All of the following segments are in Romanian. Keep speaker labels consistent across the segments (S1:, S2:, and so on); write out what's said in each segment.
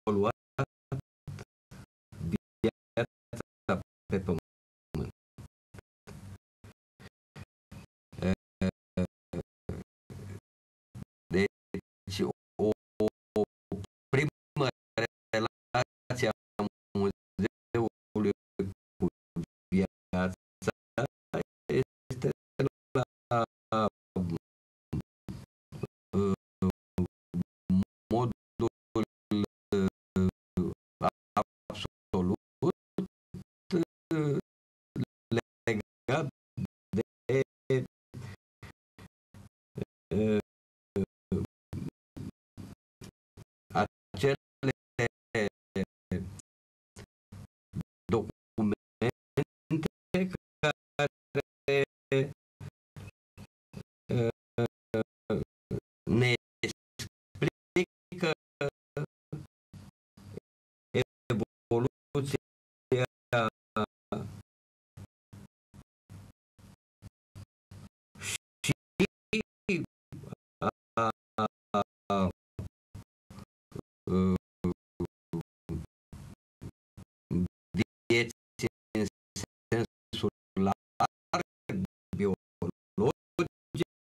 S1: evoluat viața pe pământ. Deci o primă relație a muzeului cu viața este la modul absolut legat de acele documente care ne explică evoluția și a vieții în sensul larg, biologic,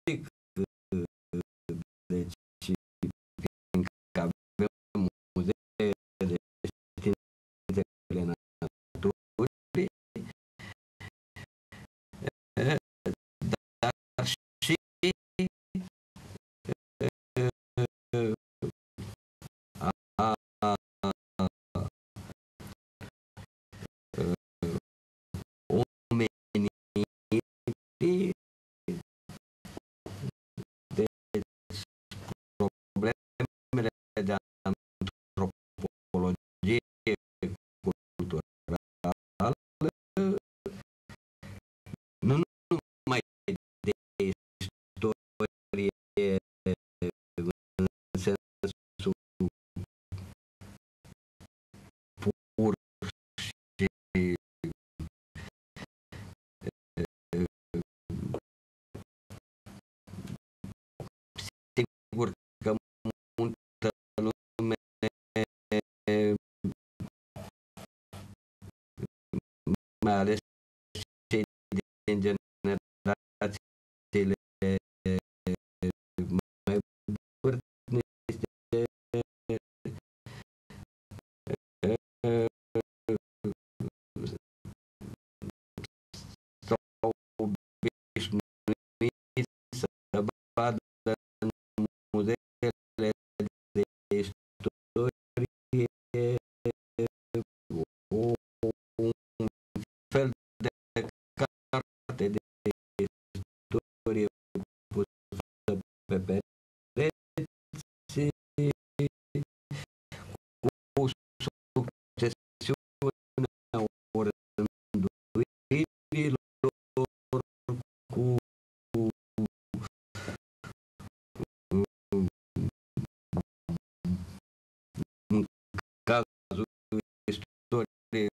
S1: deci fiindcă avem muzee de științele naturii, dar și omenirii, deci problemele de antropologie culturală, nu numai de istorie în sensul pur și sigur că multă lume, mai ales cei din generațiile mai vârstnice, s-au obișnuit să vadă în muzeele de istorie un fel de carte de istorie pusă pe pereți cu succesiunea orânduirilor, cu în cazul istoriei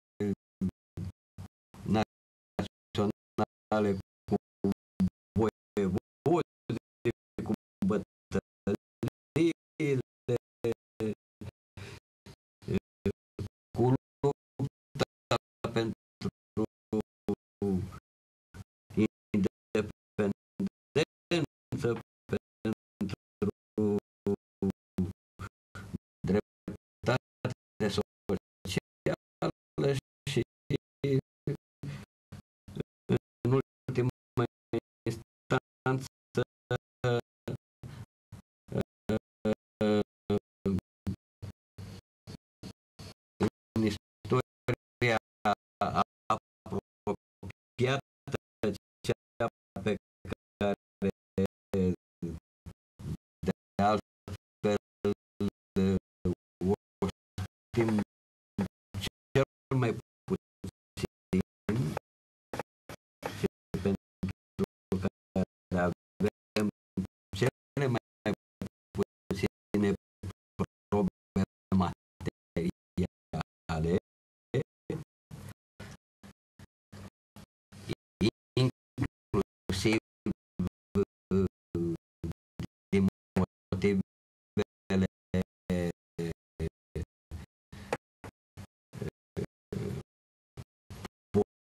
S1: naționale, cu voievozi, cu bătăliile, cu lupta pentru independență, pentru dreptate socială și, în ultima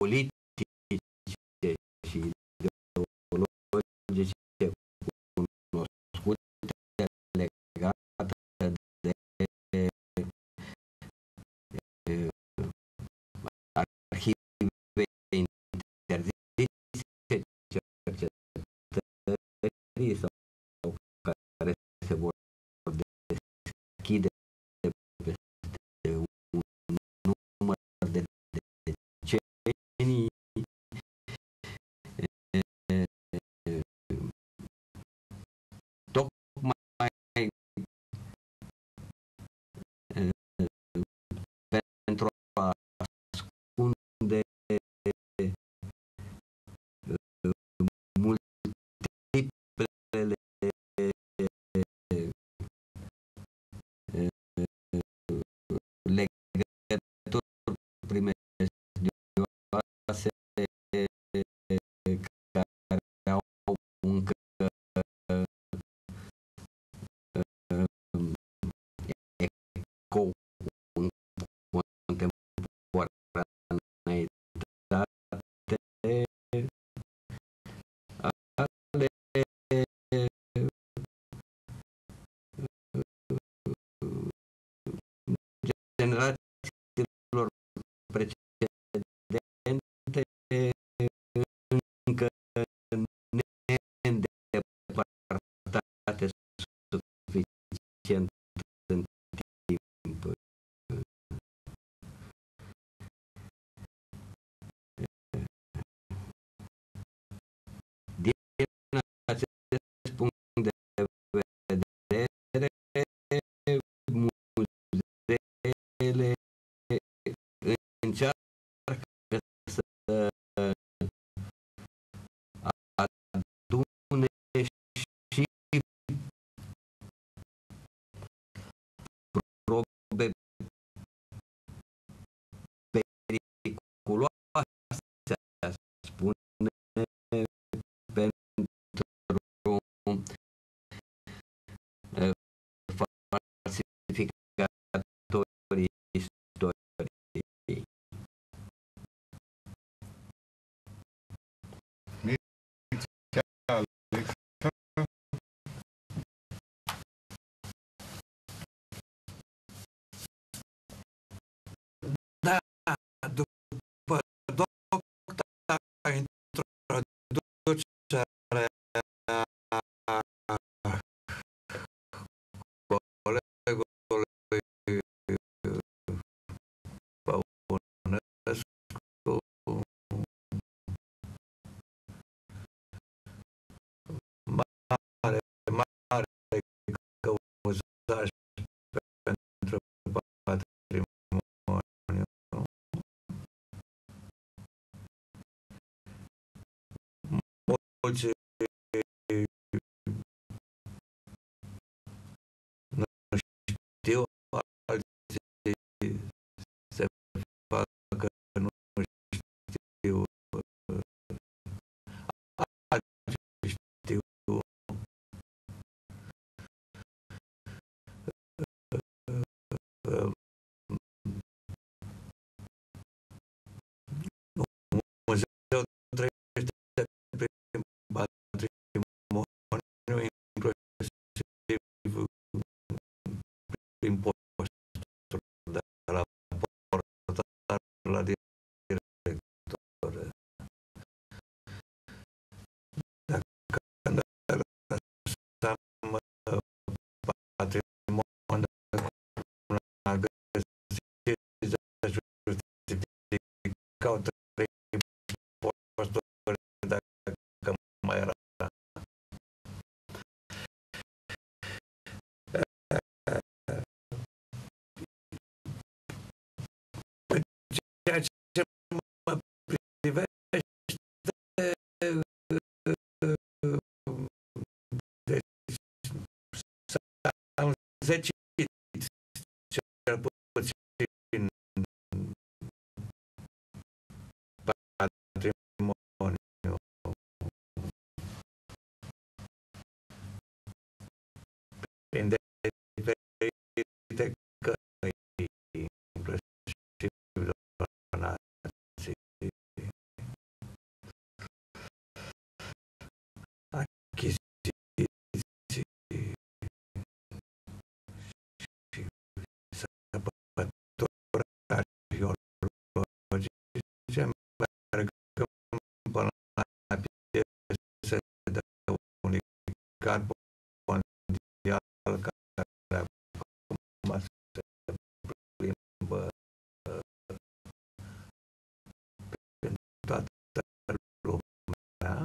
S1: politice și ideologice cunoscute legate de arhive interzise, cercetării sau care se vor deschide peste un număr de decenii, tocmai pentru a ascunde multiplele legături primejdioase care au încă ecou în contemporaneitate ale generațiilor precedente, încă neîndepărtate suficient în timp. Din acest punct de vedere, muzeele încearcă să adune și probe periculoase, aș spune, pentru falsificatorii istoriei. Da, după docta introducere colegului Păunescu, mare căuzaș pentru patrimoniu, mulți nu știu, alții se fac că nu știu, alții știu. Muzeul trăiește prin patrimoniu, inclusiv prin posturi de raportare la director. Dacă lăsăm patrimoniul la găsit, justificau 3 posturi dacă mai era. Ceea ce mă privește, deci s-au zecit cel puțin patrimoniu. Prin diferite căi, inclusiv donații. Mercat Mondial care acum se plimbă prin toată lumea.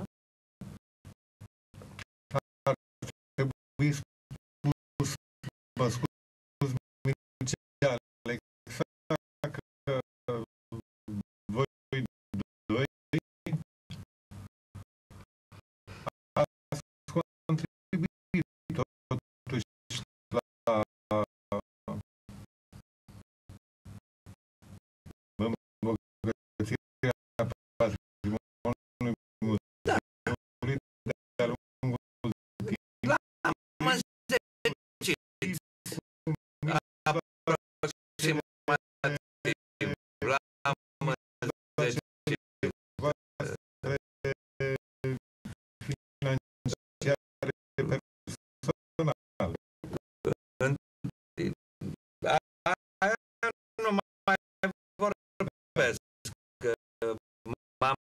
S2: Ar trebui spus, mă scuz, Mircea Alexa, că voi doi ați contribuit totuși la îmbogățirea patrimoniului muzeului de-a lungul timpului.
S1: L-am înzecit aproximativ. L-am înzecit.
S2: Financiare personale.
S1: Nu mai vorbesc. M-am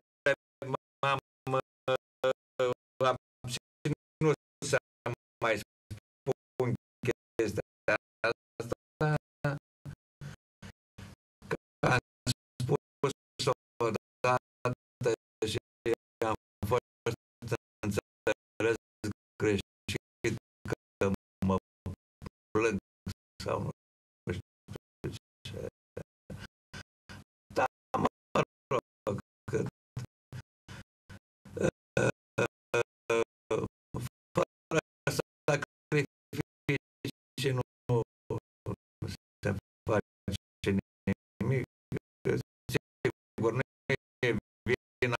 S1: abținut să mai spun chestia asta, că am spus odată și am fost înțeles greșit că mă plâng sau nu știu ce. Dar mă rog, că fără sacrificii nu se face nimic. Sigur, nu e vina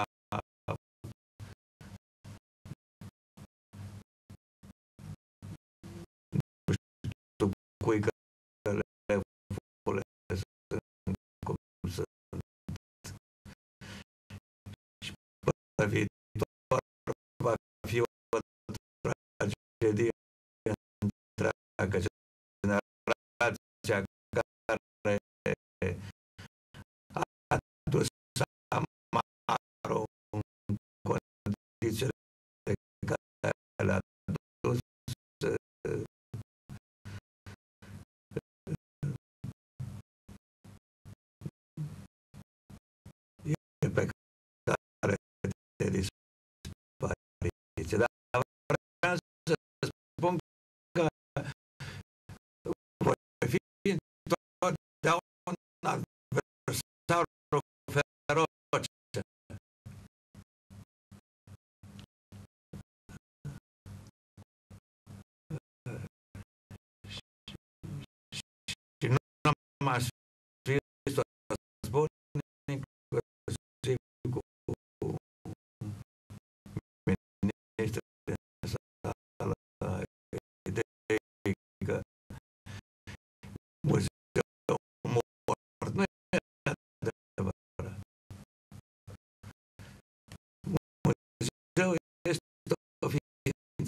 S1: nu știu cui că le folosesc cum sunt. Și pe viitor va fi o tragedie întreagă. Generația care a dus amarul în condițiile care le-a dus e pe care de dispariție. Dar vreau să spun că voi fi întotdeauna adversarul feroce. Și nu am scris războinic cu ministrii sale idei că muzeul mort nu e adevărat. Muzeul este o ființă.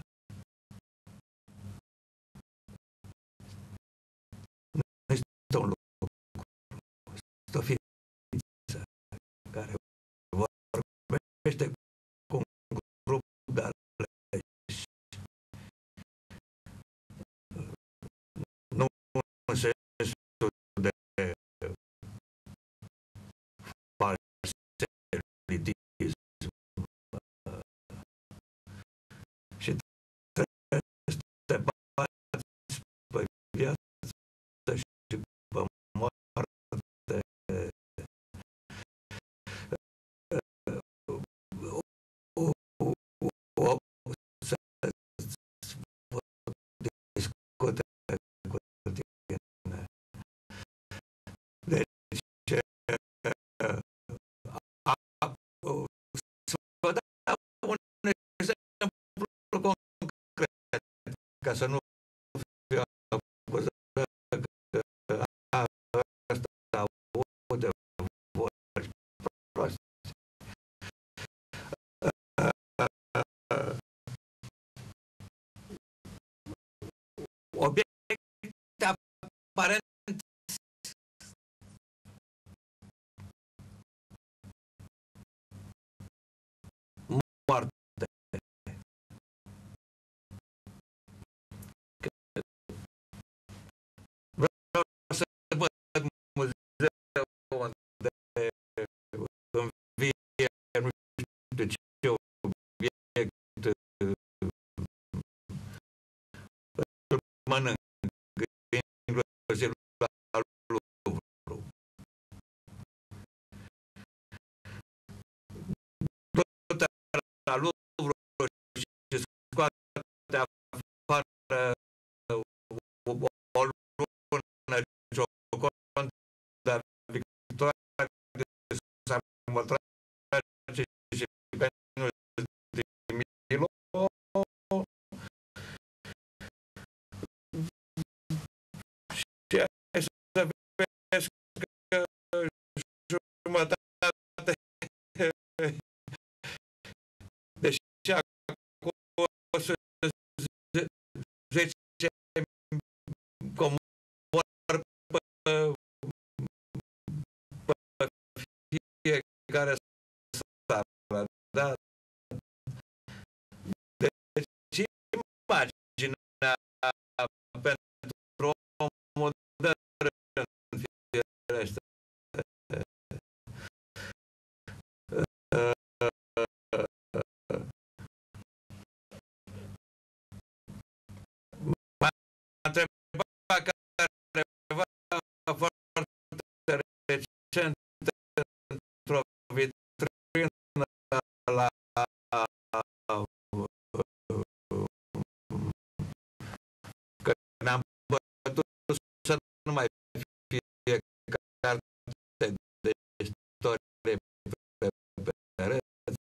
S1: Nu este un lucru. Este o ființă care vorbește cu un grup de aleși. Nu în sensul de falselitism. Și trebuie să te bați pe viață și pe moarte. Să discute cu tine. Deci, să vă dau un exemplu concret, ca să nu fiu acuzat că ăsta aude vorbi proaste. Obiecte aparent moarte lui și scoate afară o lună Gioconda victoria de Samotrace și Venus de Milo și ai să vezi că jumătate deși acolo să 10 comori pe fiecare seară, da? Deci imaginea pentru o modernă firește. M-a întrebat careva foarte recent într-o vitrină la că ne-am bătut să nu mai fie carte de istorie pe pereți,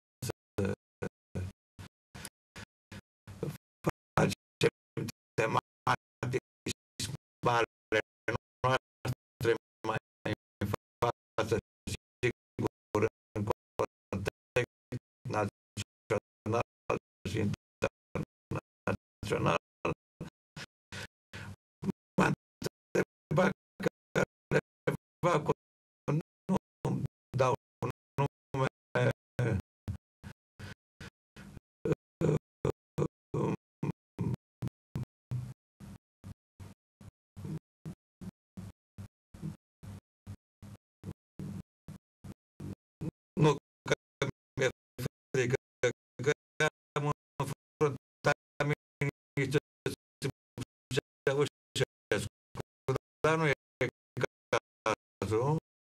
S1: facem tematici mari noastre mai în față, sigur, în context național și internațional. M-a întrebat careva cu nu dau nume nu că mi-e frică, că am înfruntat niște Ceaușescu, dar nu e cazul.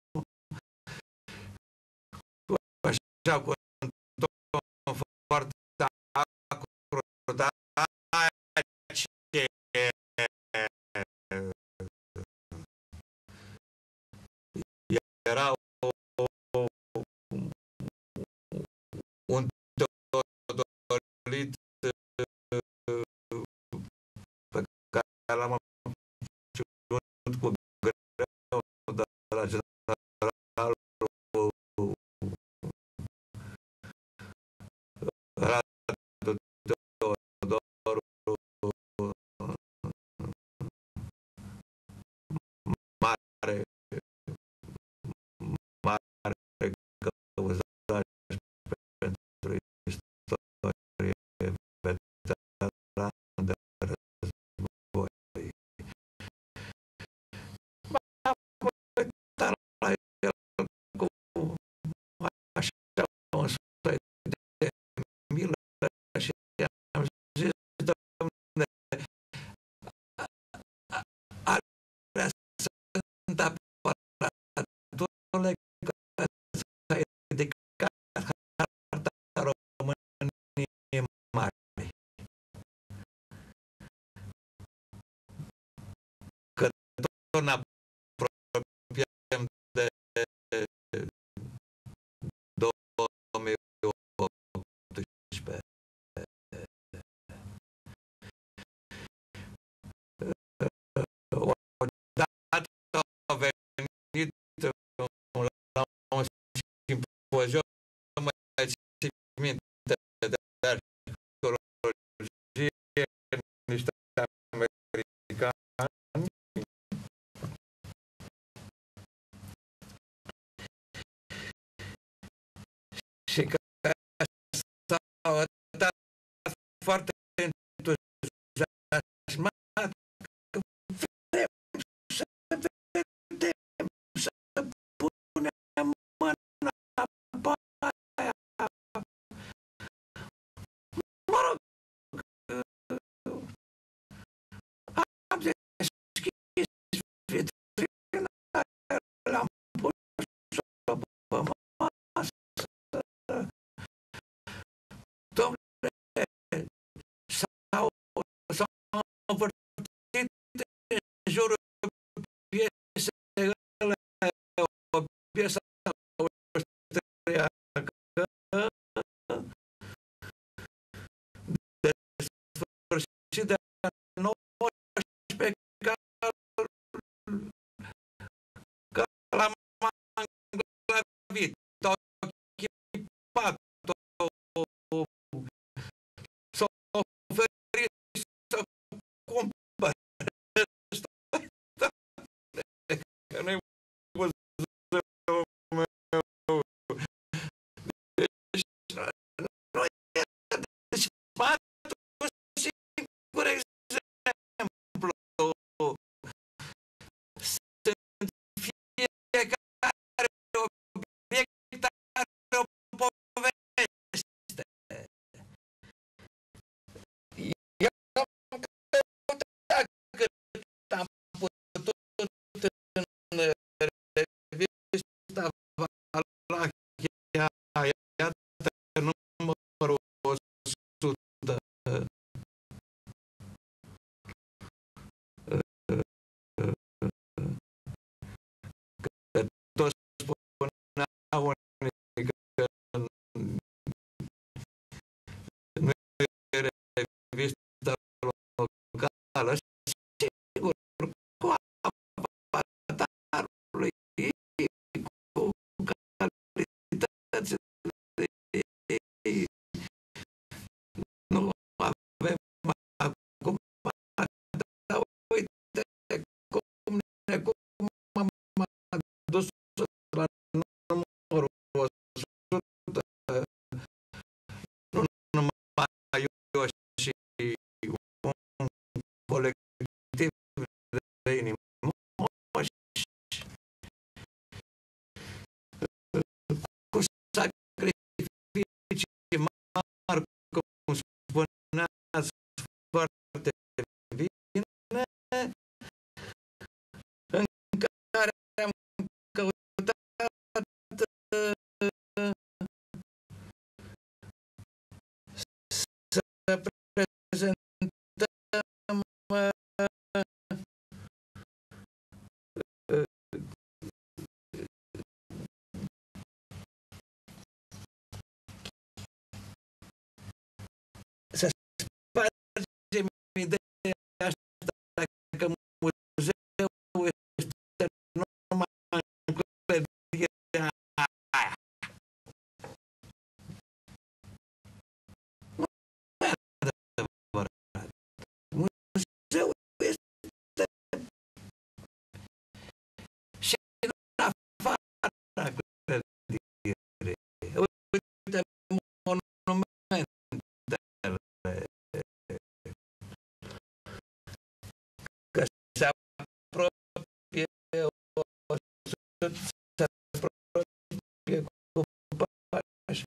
S1: Așa cu un ton foarte acru, dar ce era un teodolit pe care l-am ținut cu greu de la generalul Radu Teodoru mare căuzaș pentru istorie veteran de război. M-am uitat la el cu așa un soi de milă și am zis, dom'le, alea sunt aparaturele care s-a ridicat harta României mari. Că tot ne apropiem de 2018. Odată a venit la un simpozion, nu mai țin minte, de arheologie, niște americani și că s-au arătat foarte entuziasmat că vrem să vedem, să punem mâna pe aia. Mă rog, am deschis vitrina, l-am pus-o pe masă și de 19 calamanglavit, au chipat, s-au oferit să cumpăre, că nu-i Dumnezeul meu. Deci, nu e, deci, un singur exemplu. Sunt fiecare obiect are o poveste. Eu am căutat cât am putut în revista Valahia, iată numărul 100. Că toți spuneau unii că nu e revista locală, sigur, cu avatarului, cu calitățile ei, nu avem acum, dar uite cum m-a dus la numărul 100, nu numai eu și un colectiv de inimoși, cu sacrificii mari, cum spuneați foarte bine, în care am căutat să prezentăm să spargem ideea asta că muzeul este numai în clădirea aia. Nu e adevărat. Muzeul este și în afara clădirii. Uite monumentele. Că se apropie cu pași.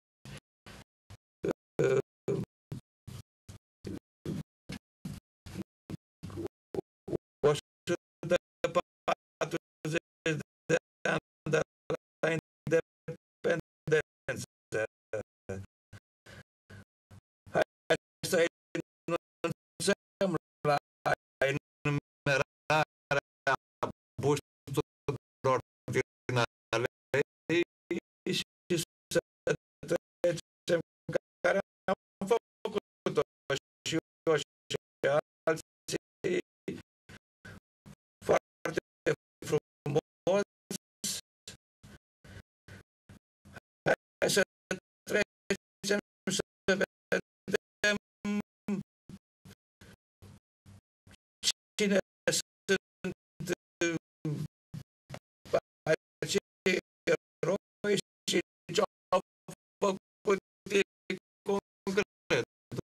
S1: 140 de ani de la independență. Hai să renunțăm la enumerarea busturilor din alei și să trecem care am făcut-o și eu și alții foarte frumos. Hai să trecem să vedem cine sunt acei eroi și ce-au făcut ei concret.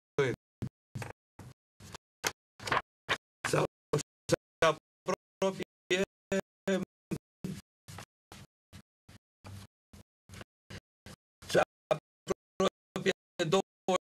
S1: Sau să apropie să apropie 20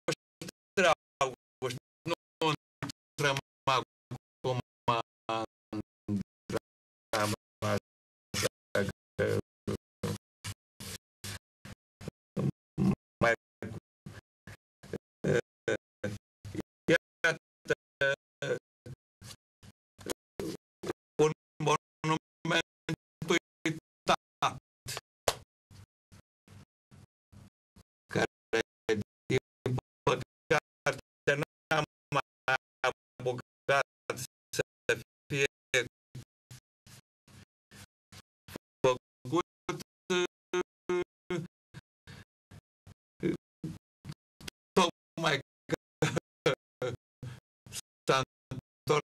S1: s-a întors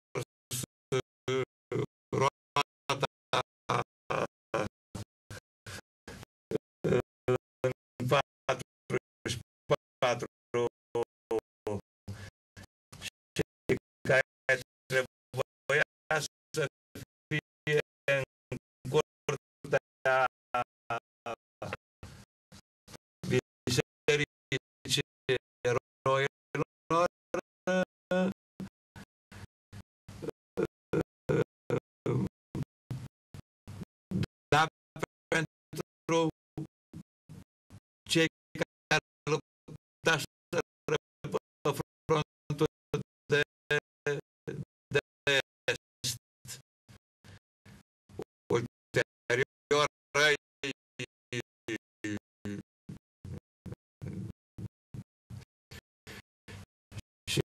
S1: roata în 44 și care trebuia să fie în curtea bisericii eroilor, dar pentru cei care luptaseră pe frontul de est. Ulterior, și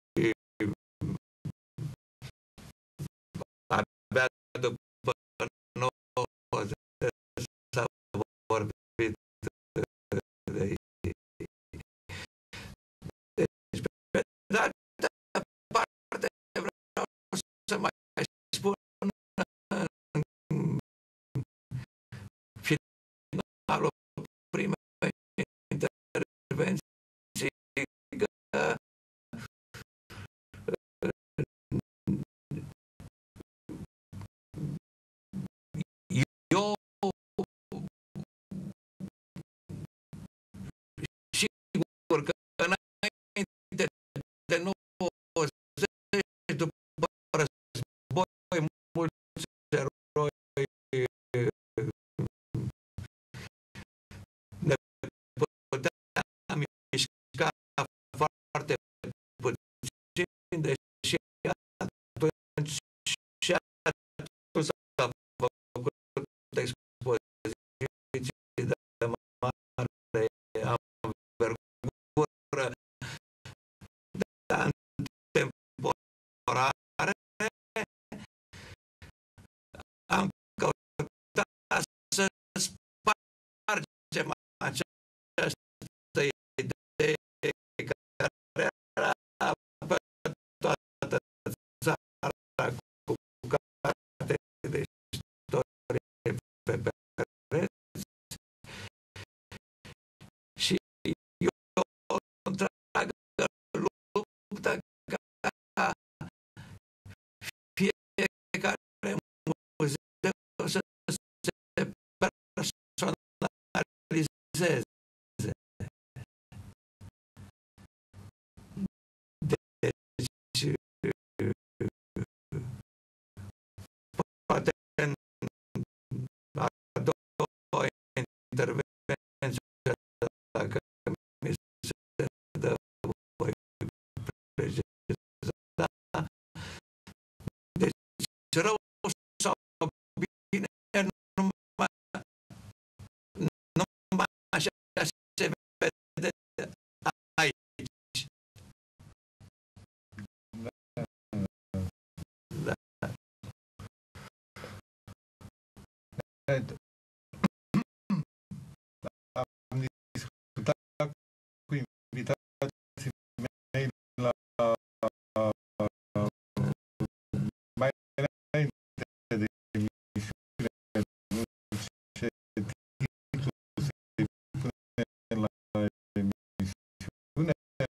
S1: abia după 90 s-a vorbit de ei. Deci, pe de altă parte, vreau să mai spun în finalul primei intervenții că eu sigur că înainte de 90, după război, mulți eroi ne puteam mișca foarte puțin, deși atunci și atunci s-a făcut expoziții de mare anvergură, dar temporare, am căutat să spargem această idee care era pe toată țara cu carte de istorie pe pereți și eu o întreagă luptă ca fiecare muzeu să se personalizeze. Deci, poate în a doua intervenție, dacă mi se dă voi preciza, deci rău sau bine, numai așa se vede aici. Da.
S2: Am discutat cu invitații mei la mai înainte de emisiune, nu ce titlu să-i punem la emisiune.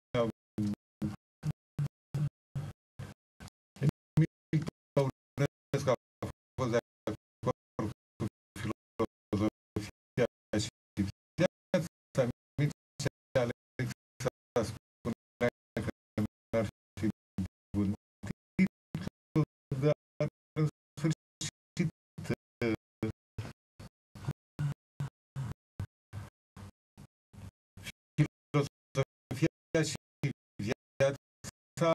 S2: Emil Păunescu a fost de acord cu filozofia și viața. Mircea Alexa spunea că n-ar fi bun titlu, dar în sfârșit filozofia și viața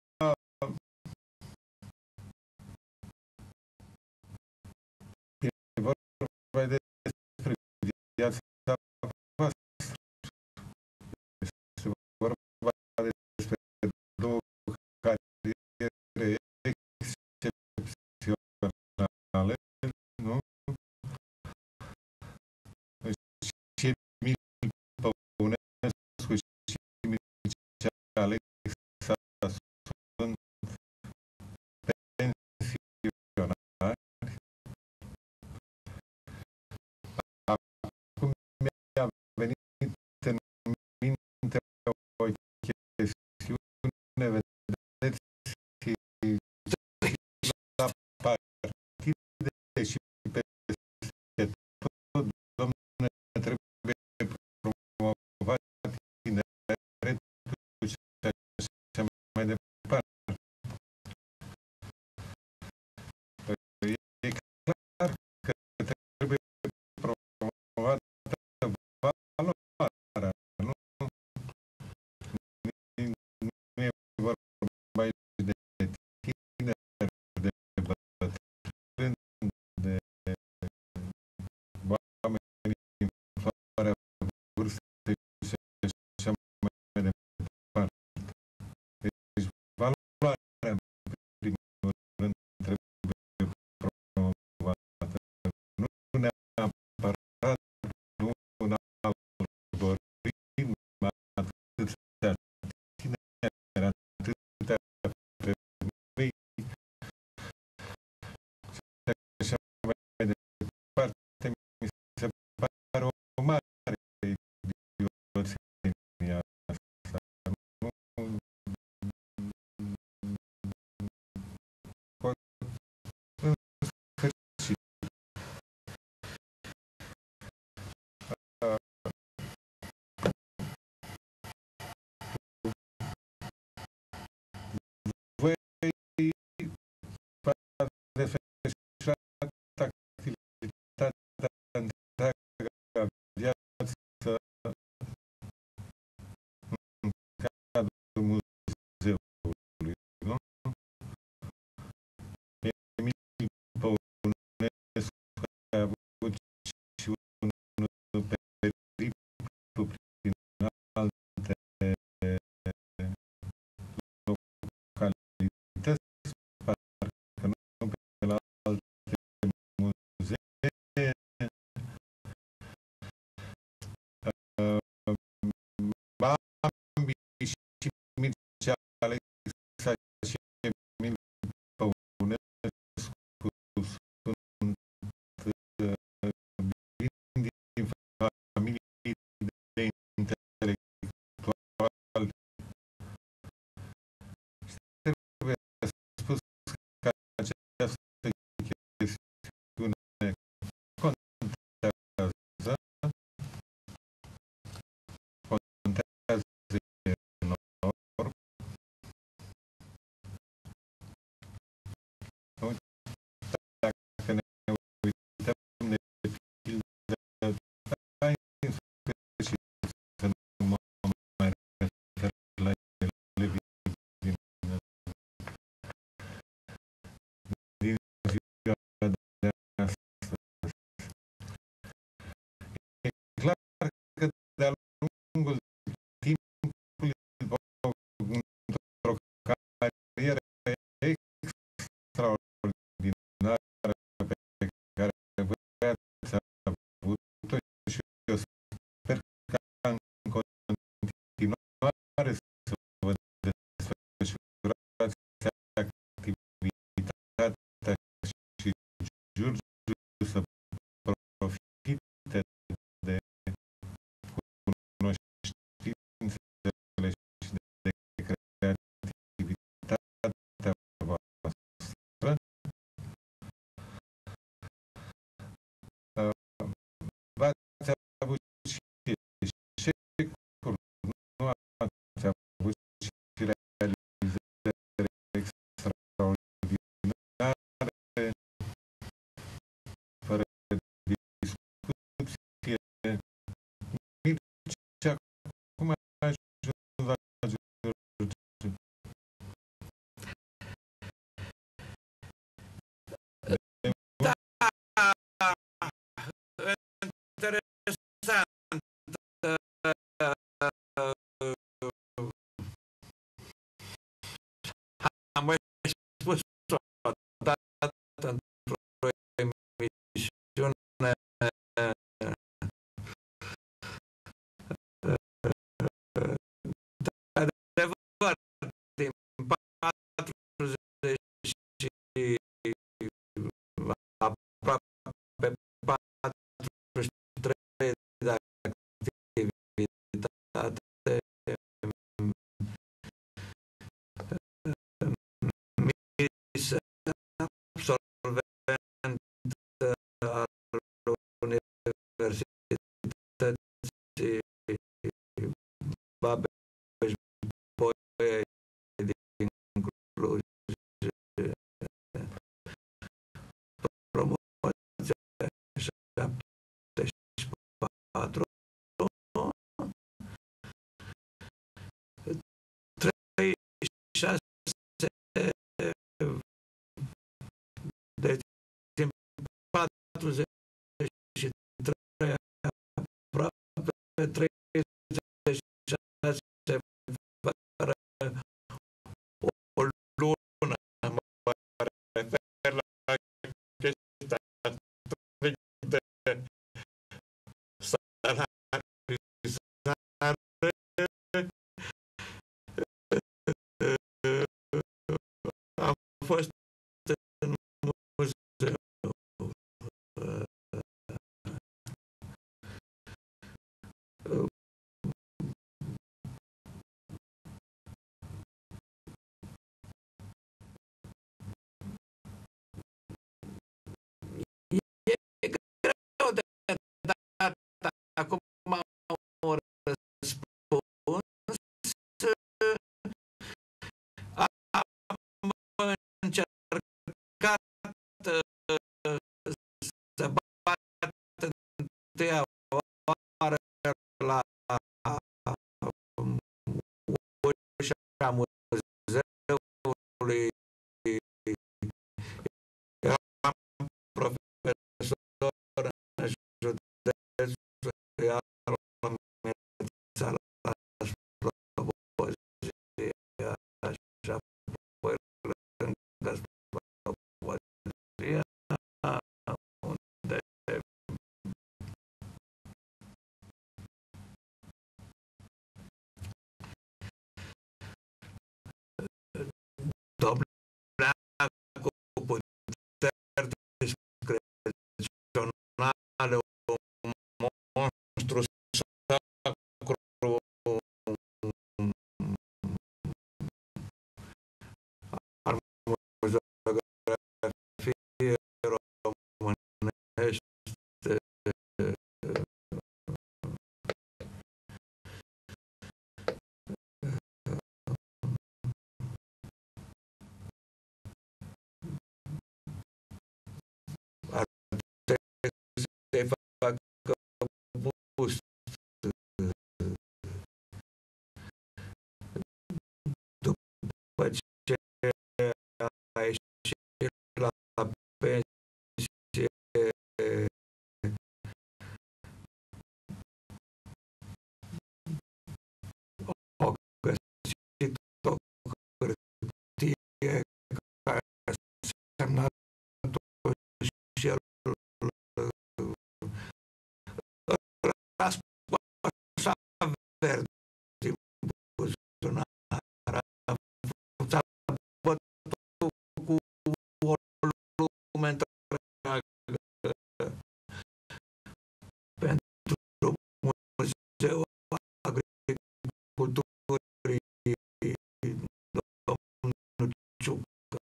S2: e vorba despre viața voastră. Este vorba despre două cariere excepționale, nu? Și Emil Păunescu și Mircea Alexa sunt Bambi și Mircea Alexa și Emil Păunescu sunt vin din familii de intelectuali. Trebuie spus că această chestiune contează enorm. Dacă ne uităm de pildă, hai în sfârșit să nu mă mai refer la elevii din ziua de astăzi. E clar că de-a lungul timpului, într-o carieră extraordinară pe care voi ați avut-o și eu sper că în continuare să vă desfășurați activitatea și Giurgiu să profite de cunoștințele și de creativitatea voastră. V-ați avut și eșecuri, nu ați avut și realizări extraordinare, fără discuție. Mircea, cum ai ajuns la Giurgiu?
S1: Interesant. Am mai spus-o odată într-o emisiune de adevăr, din 40 și aproape 43 de activitate, mis absolvent al Universității Babeș-Bolyai din Cluj, promoția 74, 36 deci din 43 aproape 36 fără o lună, mă refer la chestia de salarizare. Am fost în muzeu. E greu de dat acum un răspuns. Am încercat să bat întâia oară la ușa muzeului. Eram profesor în județul Iară-Meța la Slobozia și apoi lângă Slobozia, unde sfert din buzunar. A bătut cu o lume întreagă pentru Muzeul Agriculturii domnul Ciucă.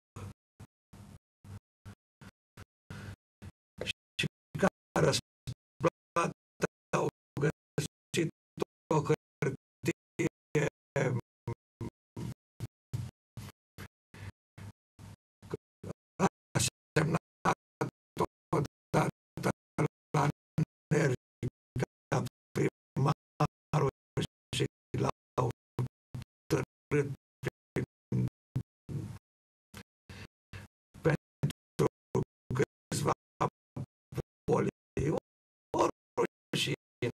S1: Și ca răsplată au găsit o hârtie asemnat odată la Nerga primarul și l-au târât pentru câțiva poliori și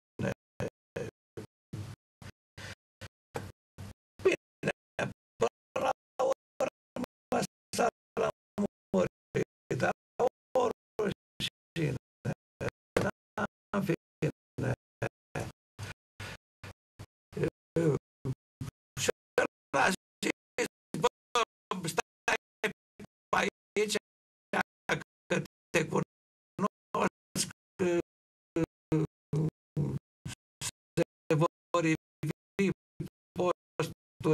S1: bine, până la urmă s-a lămurit, dar oricine, în fine, și l-a zis, bă, stai pe aici, că te cunosc, se vor ivi posturi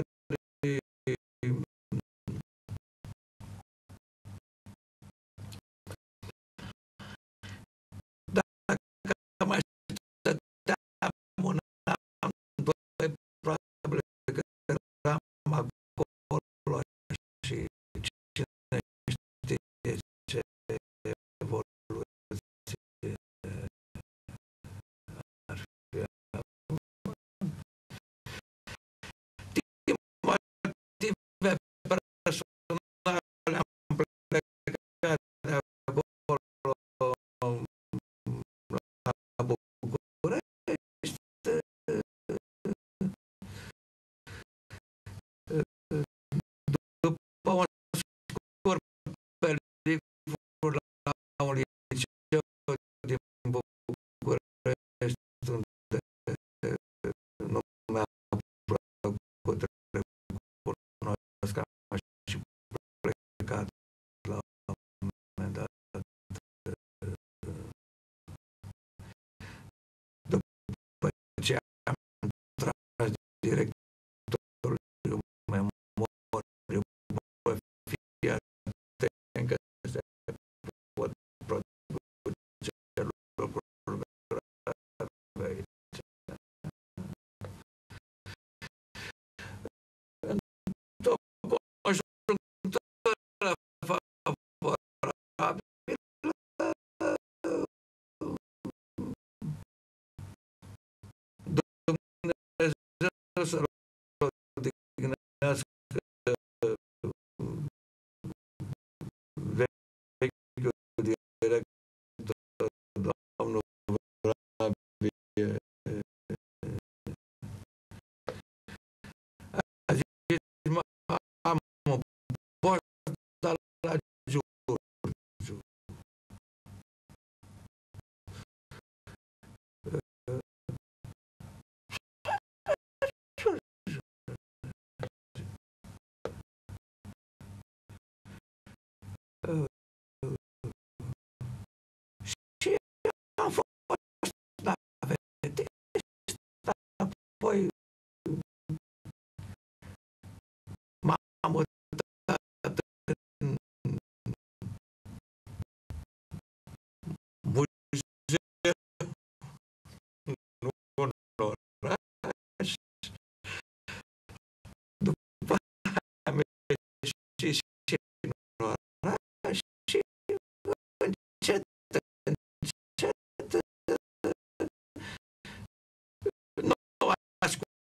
S1: dacă mai stăteam un an, doi, probabil că eram acolo și cine știe ce evoluție ar fi avut. Din motive personale am plecat de acolo la București. După un scurt pericol la un liceu din București, unde nu mi-a plăcut, recunosc, am și plecat la un moment dat. După ce am tras directorului memoriu, bă, fii atent că se pot produce lucruri grave aici. Într-o conjunctură favorabilă, Dumnezeu să-l odihnească vechiul director, domnul Vrabie. A zis, mă, am o poartă la Giurgiu. Și am fost navetist, apoi m-am mutat în muzeu, nu în oraș. După aia am ieșit și în oraș și încet, încet, nu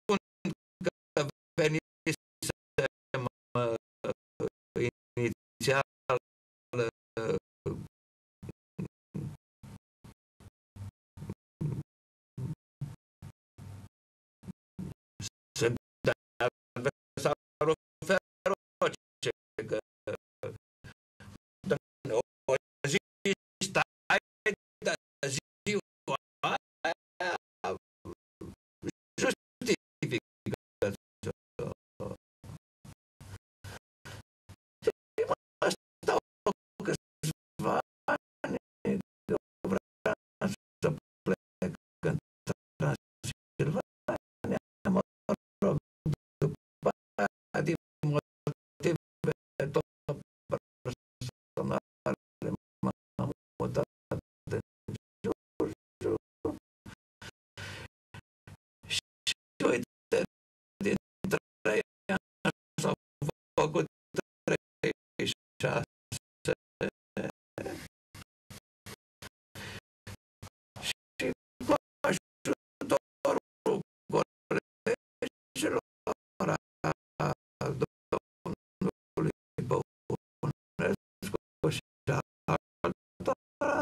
S1: și cu ajutorul colegilor a domnului Băunescu și altora,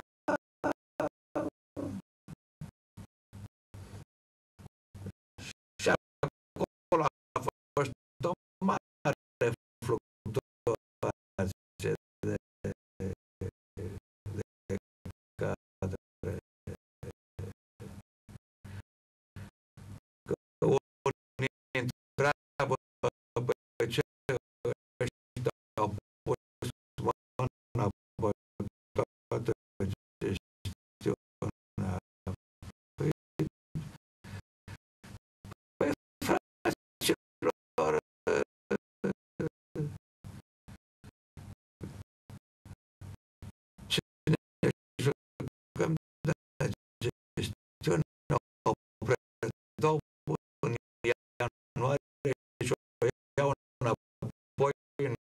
S1: și acolo a fost o mare fluctuație de cadre. Că unii întreabă pe ce ăștia au pus mâna pe toată gestiunea. Păi, fraților, ce ne jucăm de gestiune o predau în ianuarie și o iau înapoi în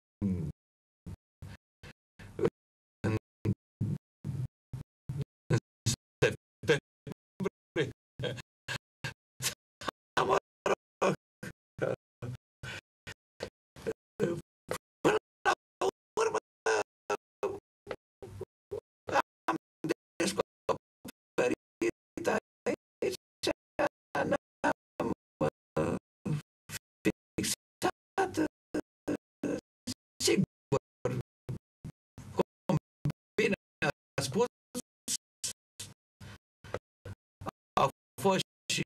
S1: septembrie. Mă rog, până la urmă am descoperit aici, ne-am fixat, sigur, cum bine a spus, au fost și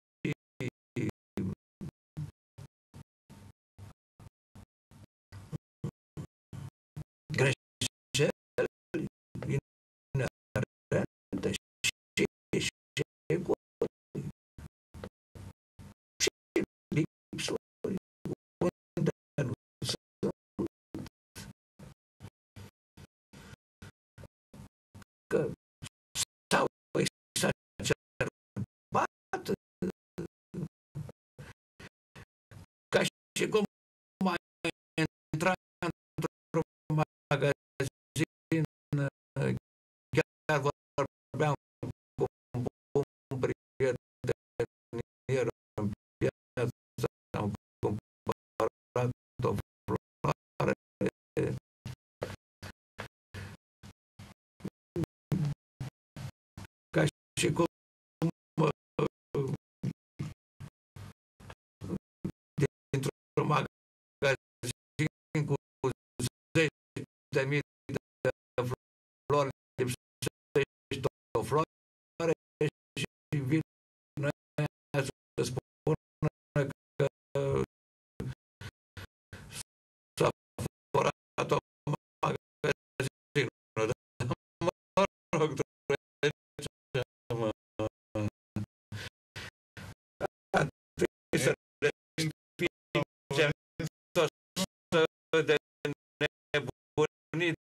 S1: greșeli inerente și egoi și lipsuri unde nu sunt, că s-au exacerbat, ca și cum ai intra într-un magazin, chiar vorbeam cu un prieten ieri în piață, am cumpărat o floare, ca și cum dintr-un magazin cu 10.000 de flori lipsește o floare și vine să spună că s-a furat o magazinul. Mă rog, să respingem tot de nebunit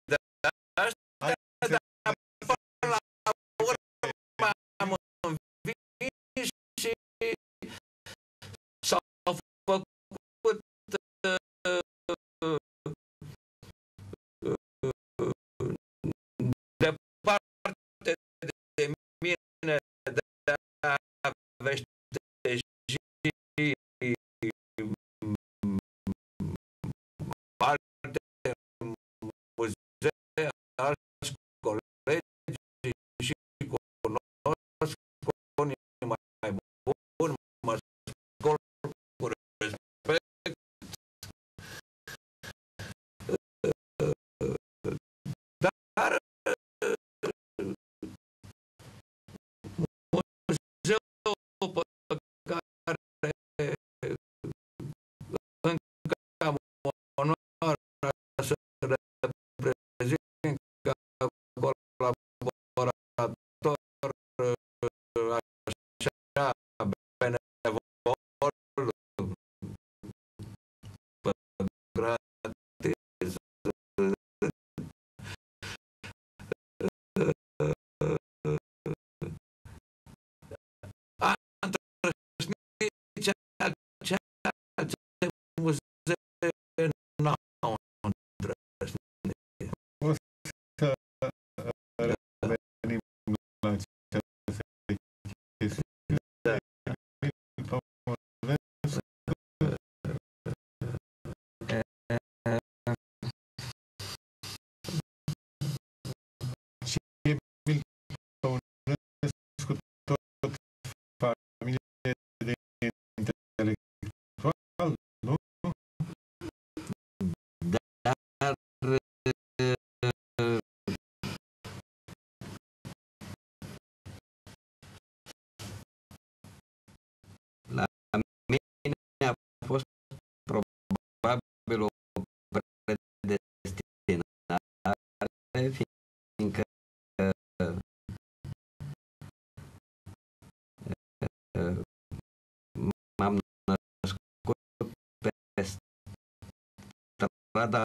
S1: strada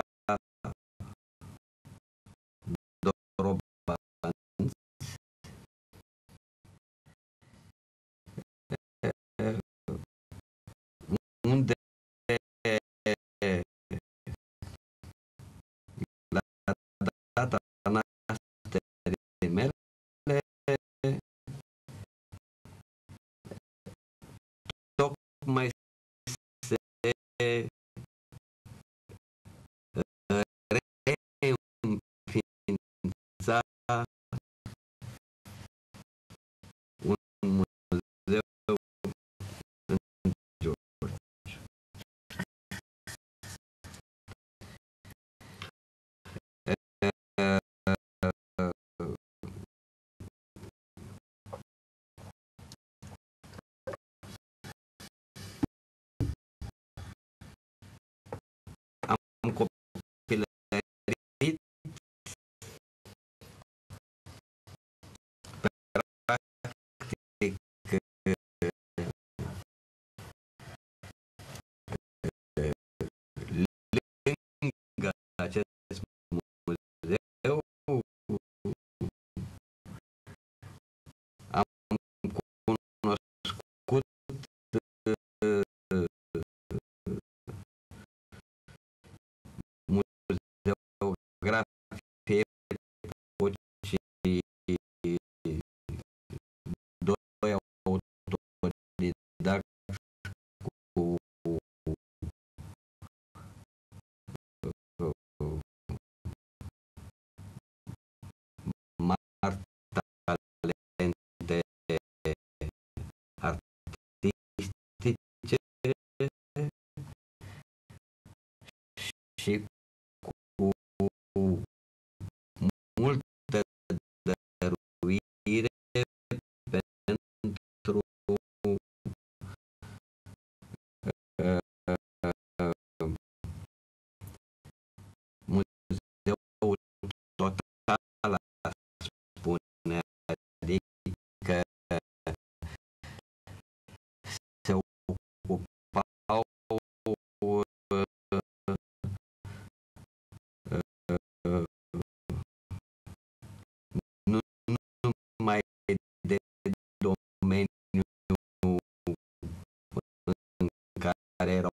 S1: Dorobanți, unde la data nașterii mele tocmai se reînființa un muzeu în Giurgiu. Am copilărit practic lângă acest muzeu. Am cunoscut muzeografie epocii doi autodidacți cu mari talente artistice și cu multă dăruire pentru muzeul total, aș spune, adică se ocupau nu numai de domeniul în care erau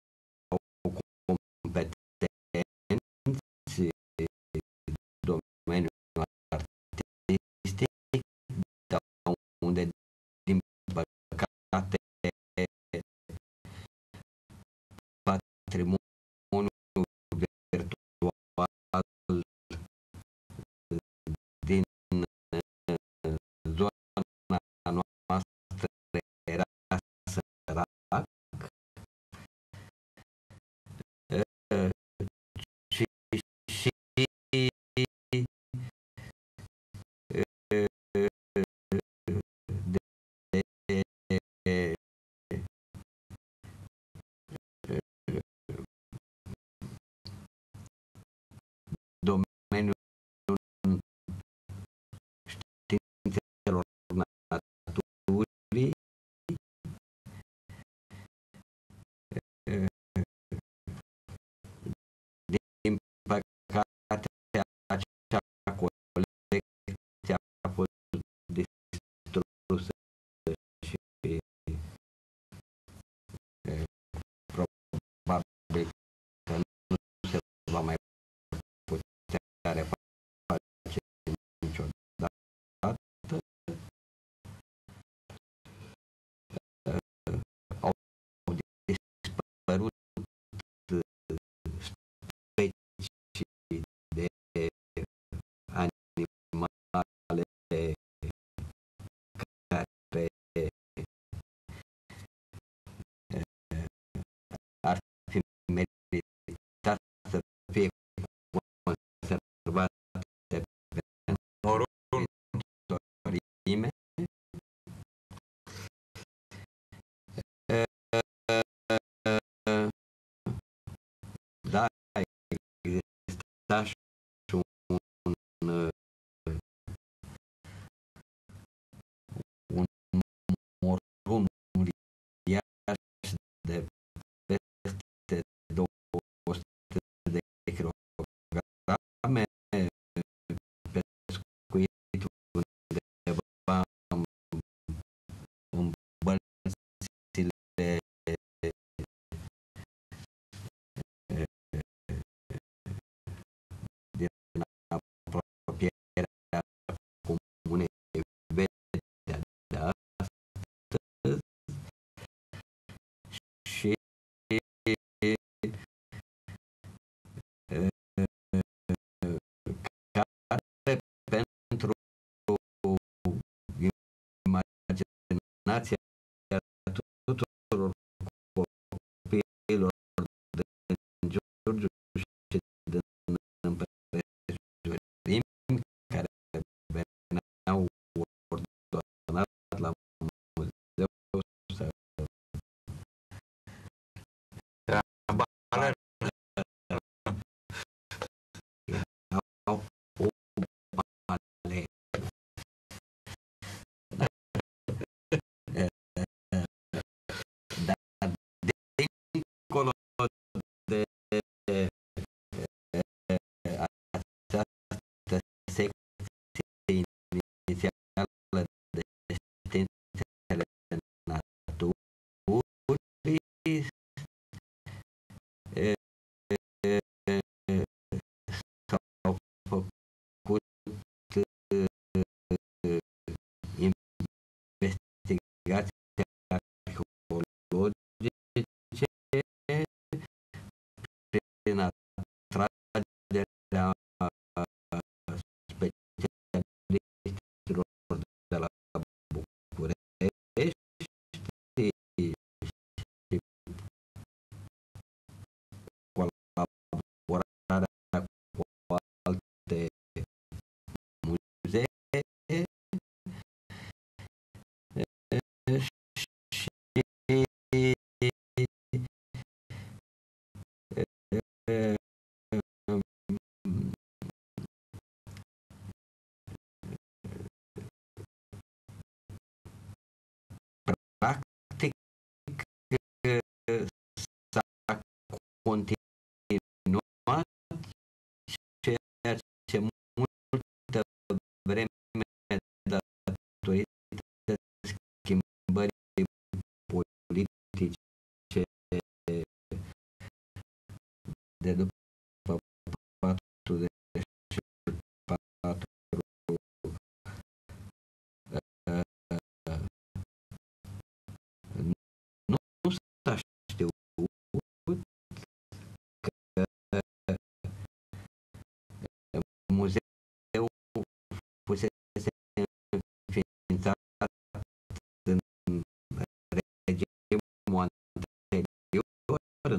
S1: competenți, domeniul artistic, dar unde, din păcate, patrimoniul virtual din zona noastră era sărac și nația tuturor copiilor din Giurgiu și din împrejurim care veneau ordonat la muzeu să erau o alegere. Dar dincolo de această secție inițială de științele naturii, s-au făcut investigații arheologice prin atragerea specialiștilor de la București și colaborarea cu alte muzee practic s-a continuat ceea ce multă vreme datorită schimbării politice de după 44 nu s-a știut că muzeul fusese înființat în regimul anterior, în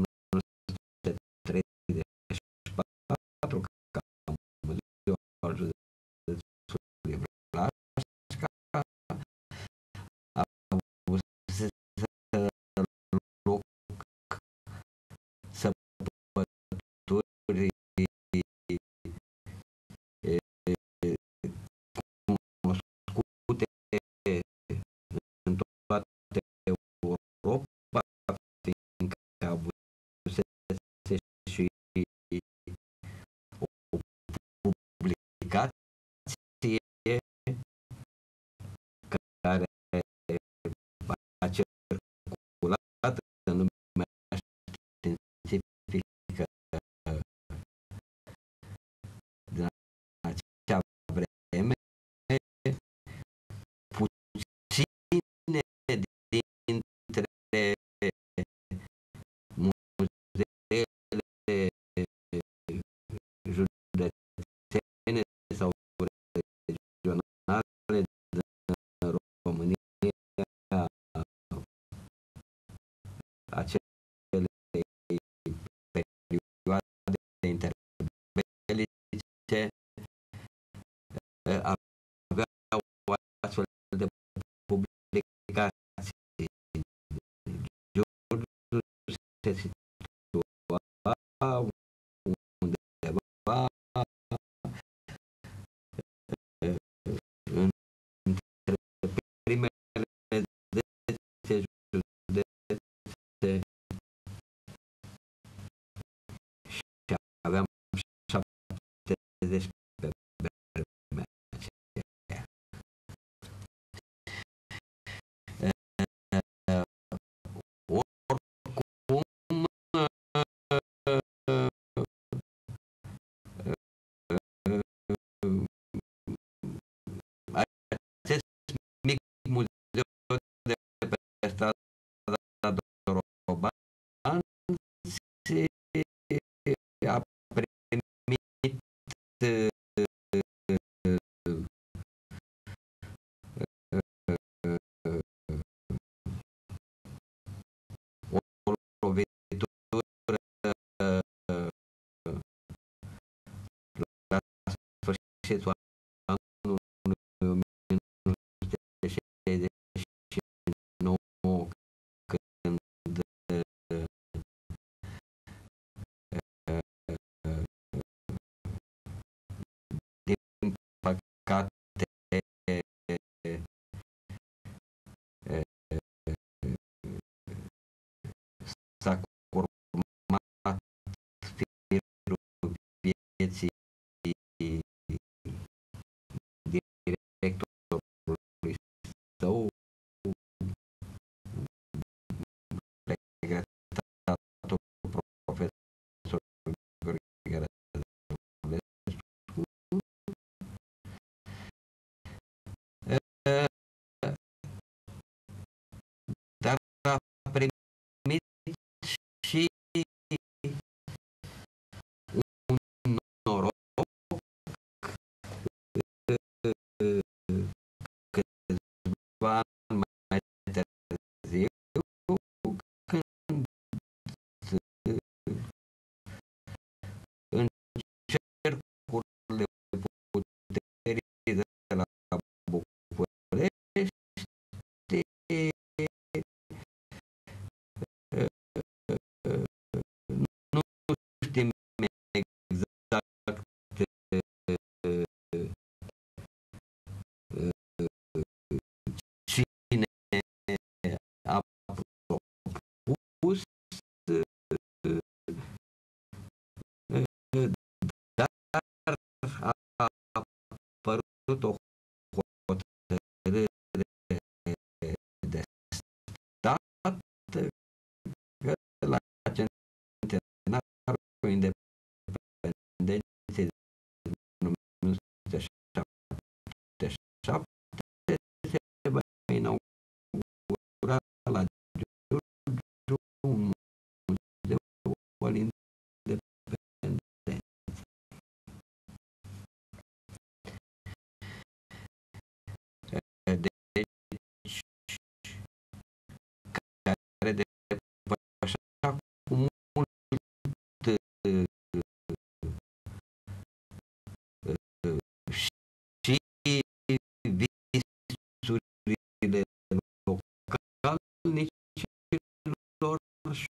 S1: 1934, ca muzeu al județului Vlașca, a avut loc săpături cunoscute în toată Europa, fiindcă avusese și o publicație care a circulat în lumea științifică din acea vreme. Puține dintre muzeele județene sau regionale din România acelei perioade interbelice aveau astfel de publicații. Giurgiu se situa undeva între primele 10 județe și aveam 70 pe vremea aceea. Oricum, acest mic muzeu de pe strada Doroban a primit regretatul profesor Gheorghe Rădulescu, dar a primit și un noroc câțiva ani mai târziu, când în cercurile puterii de la București nu știm exact cine a propus, dar a apărut o hotărâre de stat că la centenarul independenței din 1977 se va inaugura la Giurgiu un muzeu al independenței. Deci, care depășea cu mult și visurile localnicilor și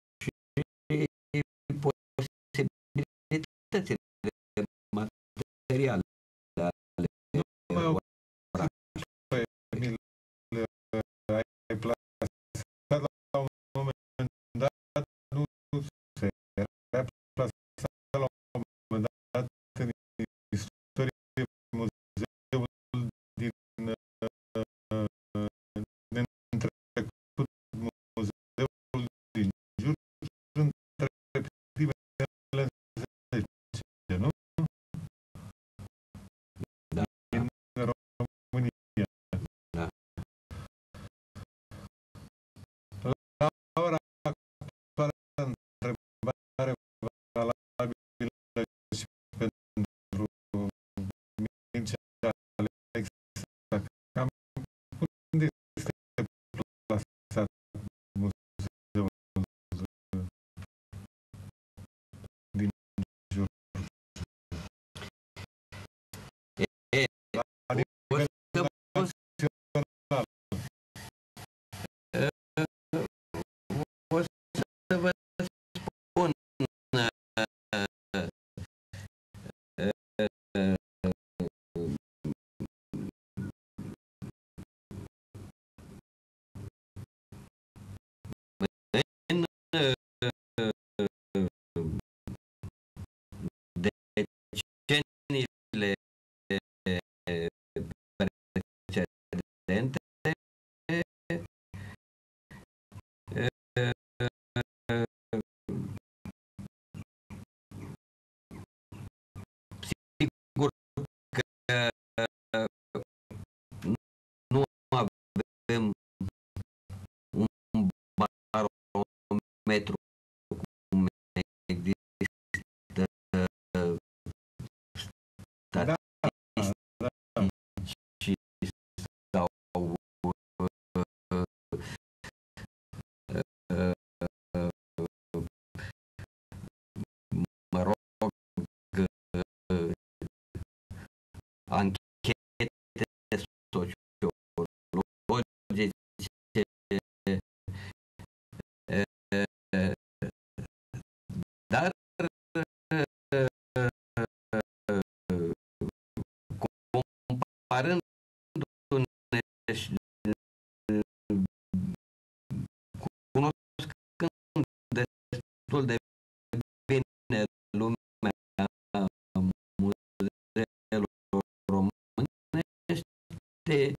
S1: posibilitățile materiale ale orașului.
S2: Emil, ai plasat la un moment dat, nu se era plasat la un moment dat în istorie muzeul din întrecut, muzeul din Giurgiu, între primele 10, nu?
S1: Da,
S2: Din România.
S1: da.
S2: La ora actuală, întrebare valabilă și pentru Mircea Alexa, cam unde este plasat muzeul din Giurgiu?
S1: E,
S2: La nivel
S1: o să vă
S2: național.
S1: o să vă spun în deceniile precedente, sigur că nu avem un barometru cum există
S2: Da,
S1: statistici sau mă rog, anchete sociologice, dar comparându-ne și cunoscând destul de bine lumea muzeelor românești,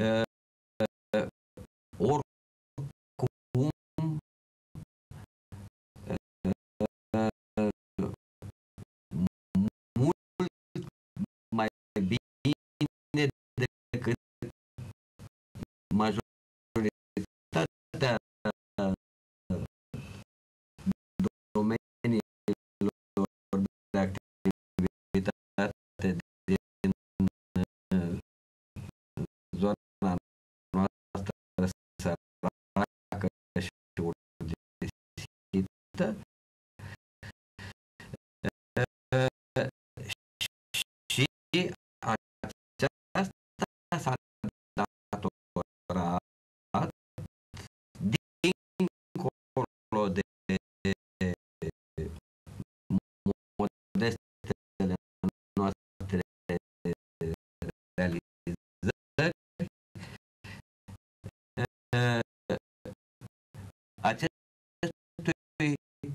S1: oricum mult mai bine decât majoritatea domeniilor de activitate din zona noastră săracă și urdisită, și aceasta s-a datorat dincolo de modestele noastre realizări, acestui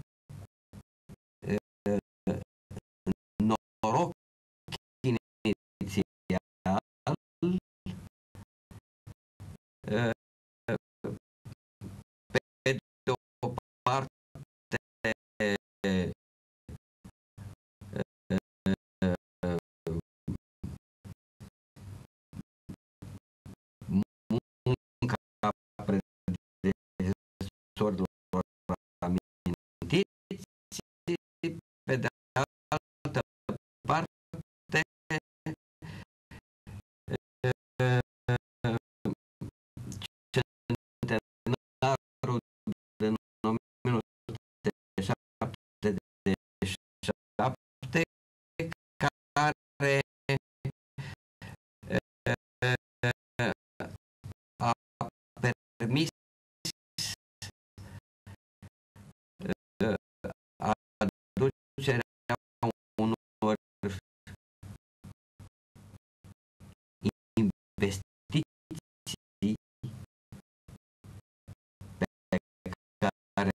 S1: noroc inițial, pe de o parte, munca predecesorilor amintiți, pe de altă parte, centenarul din 1977, care a permis aducerea unor investiții pe care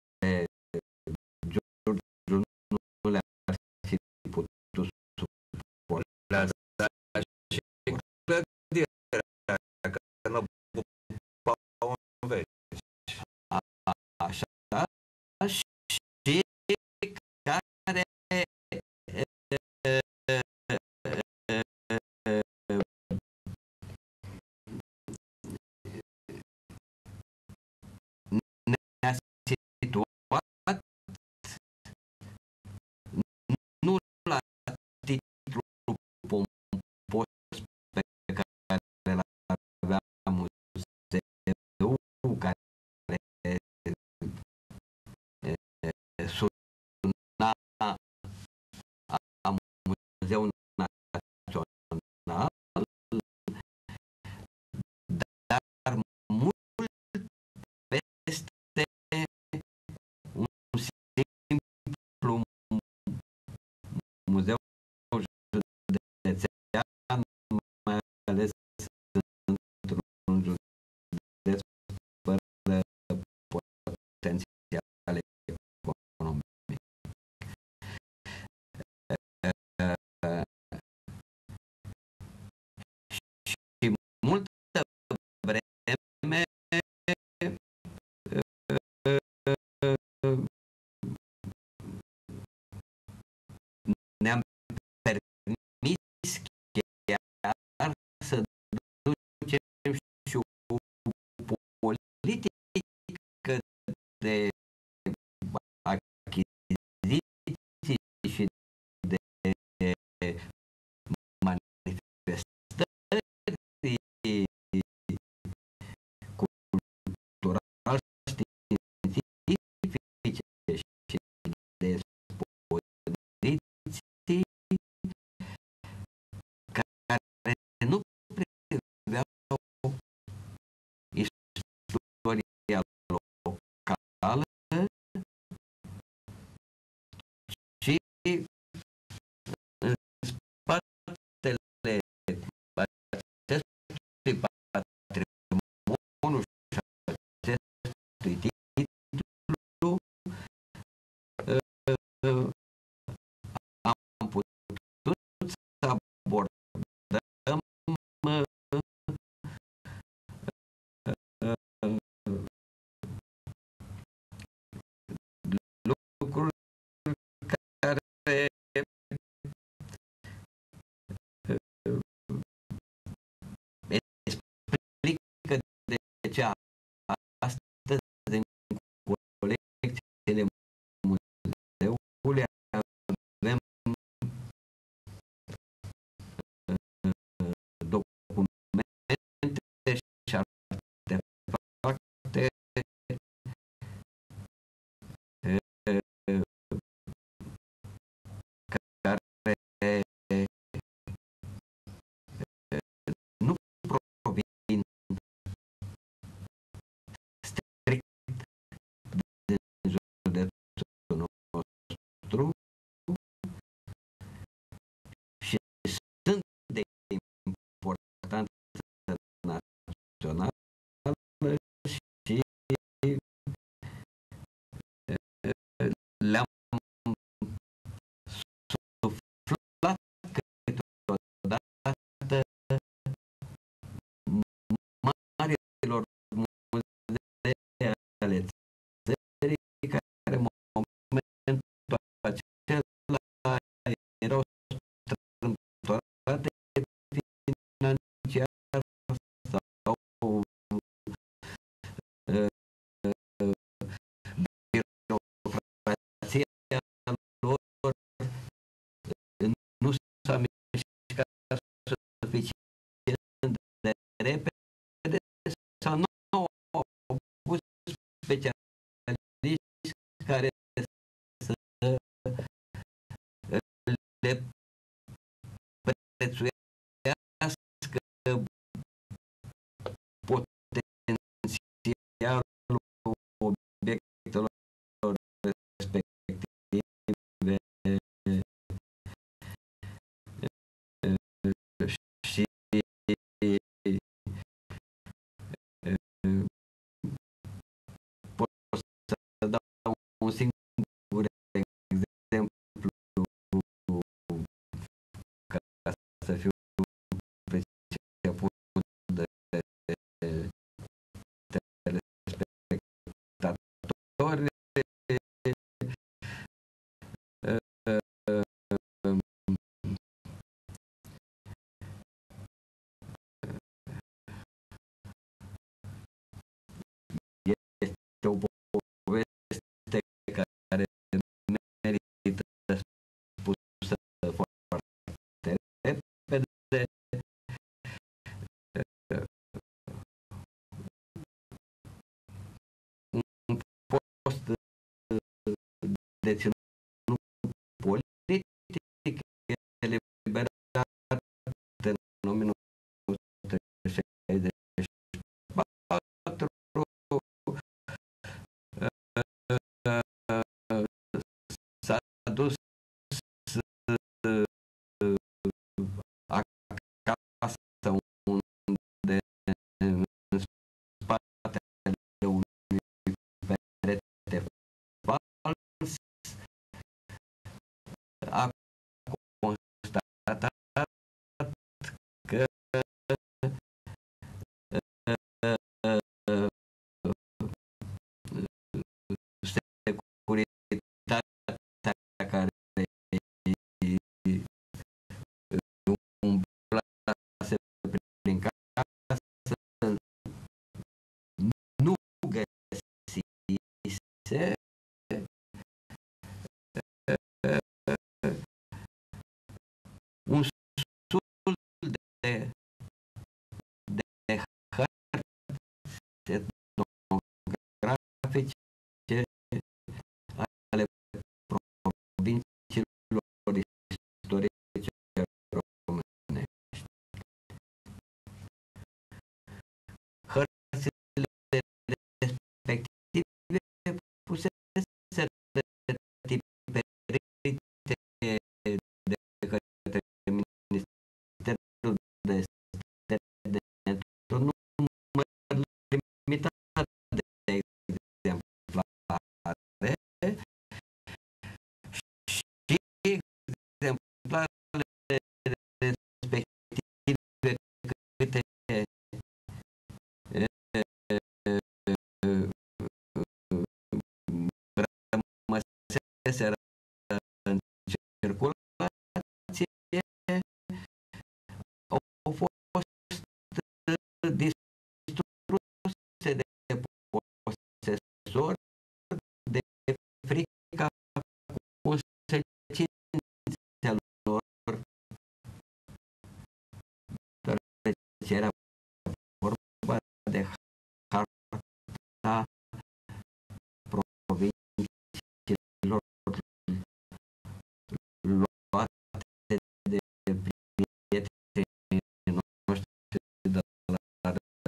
S1: Giurgiu nu le-ar fi putut suporta. Și clădirea, că nu ocupau în veci. Așa, și care ne-a situat nu la titlu pompos pe care l-avea muzeul, care suna a Muzeu Național, dar mult peste un simplu muzeu județean, mai ales într-un județ fără potențial economic. Și multă vreme ne-am permis chiar să ducem și o politică de achiziții și de manifestări cultural-științifice și de expoziții care nu priveau istoria locală,
S3: specialiști care să le prețuiască potențialul obiectelor respective și pot să dau un singur exemplu ca să fiu priceput de telespectatori. Este o poveste care merită spusă foarte repede. Un post deținut politic eliberat în 1964 s-a dus acasă unde în spatele unui perete fals a constatat că securitatea care umblase prin casă nu găsise un sul de hărți etnografice ale provinciilor istorice românești. Hărțile respective fuseseră tipărite de către Ministerul de Externe într-un număr limitat de exemplare și exemplarele respective câte rămăseseră în circulație au fost distruse de posesori de frica consecințelor, deoarece era vorba de harta provinciilor luate de prietenii noștri de la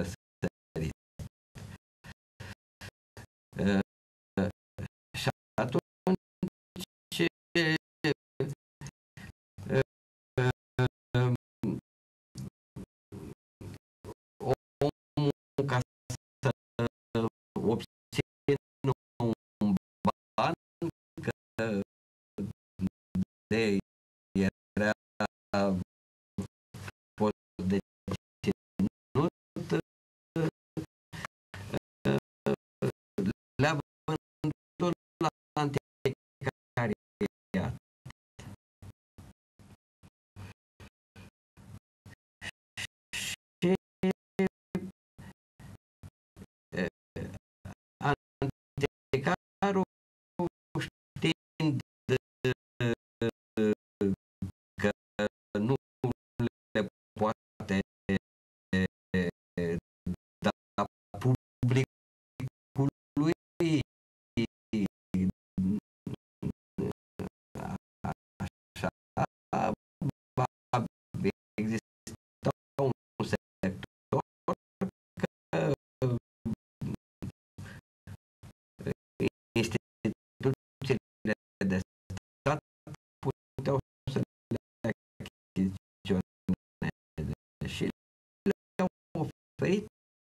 S3: oferit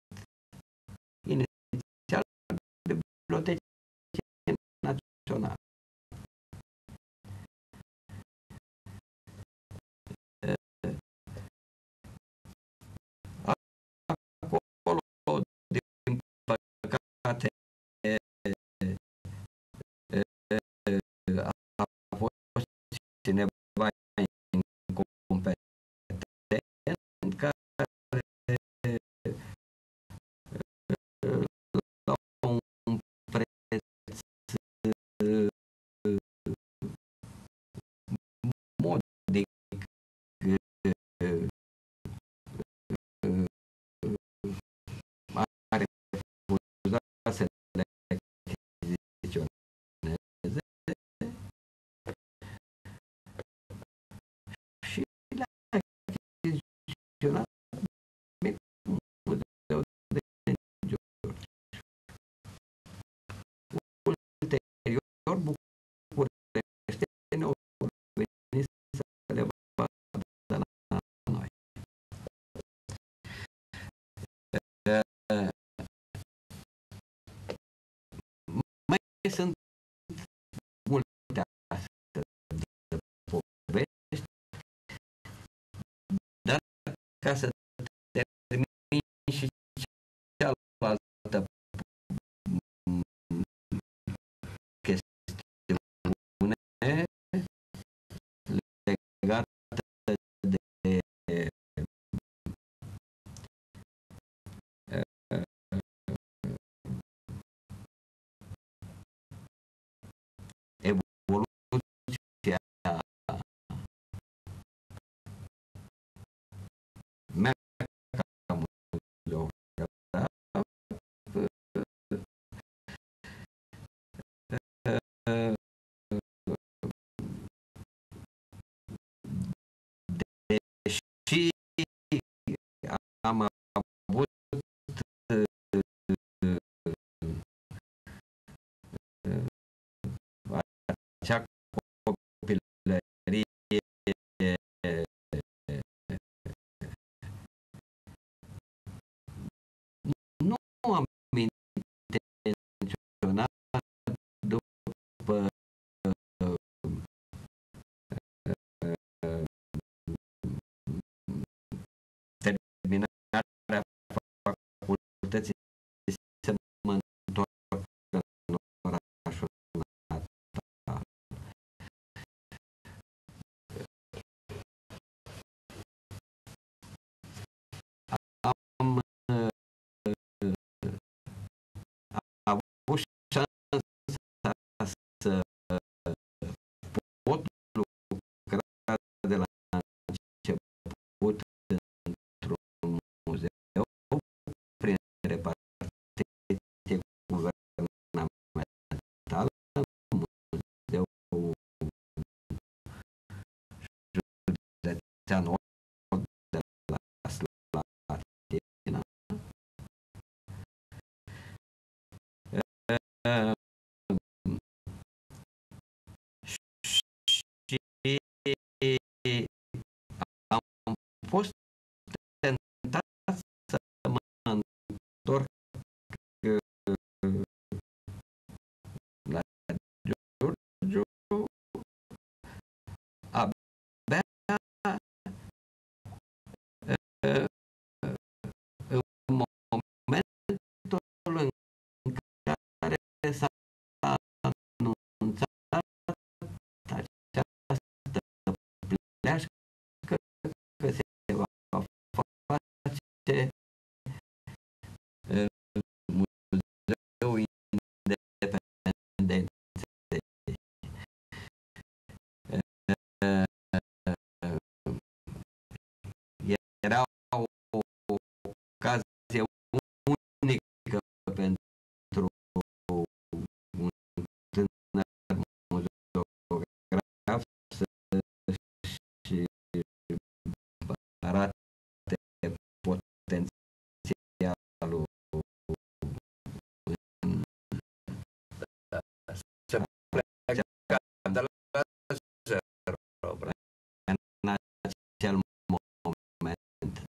S3: inițial Bibliotecii Naționale. Acolo, din păcate, a fost cineva incompetent care la un preț modic a refuzat să le achiziționeze și le-a achiziționat Muzeul de Giurgiu. Ulterior, bucureștenii au venit să le vadă la noi. Mai sunt multe astfel de povești, dar ca să termin și cealaltă chestiune legată de evoluția mea ca muzeograf, deși am avut acea copilărie nu am intenționat după terminarea facultății să mă întorc în orașul natal. Am avut șansa să pot lucra de la început într-un muzeu prin repartiție guvernamentală, Muzeul Județean Nord de la Slatina. Și am fost tentat să mă întorc la Giurgiu abia în momentul în care s-a anunțat această pleașcă că se va face Muzeul Independenței. Era o ocazie unică pentru un tânăr muzeograf să-și arate potențialul
S1: Se pleacă de la zero,
S3: în acel moment.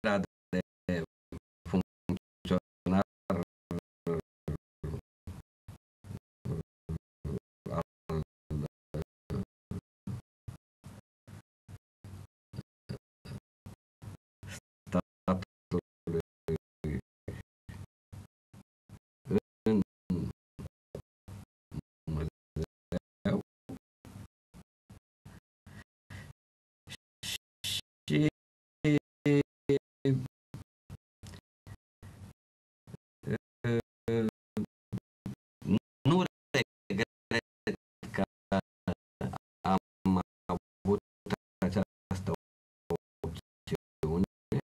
S3: de funcționar al statului în muzeu și nu regret că am avut această opțiune,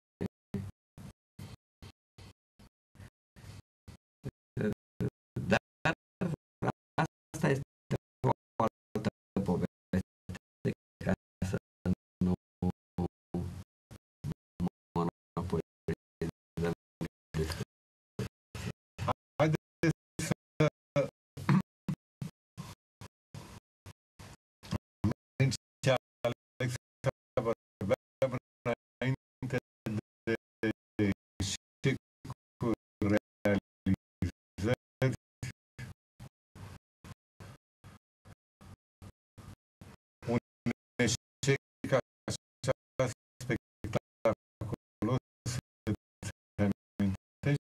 S3: dar asta este o altă poveste ca să nu monopolizăm discuția.
S2: Haideți să Alex, să vorbeam înainte de eșecuri realizări. Un eșec așa spectaculos, îți amintești?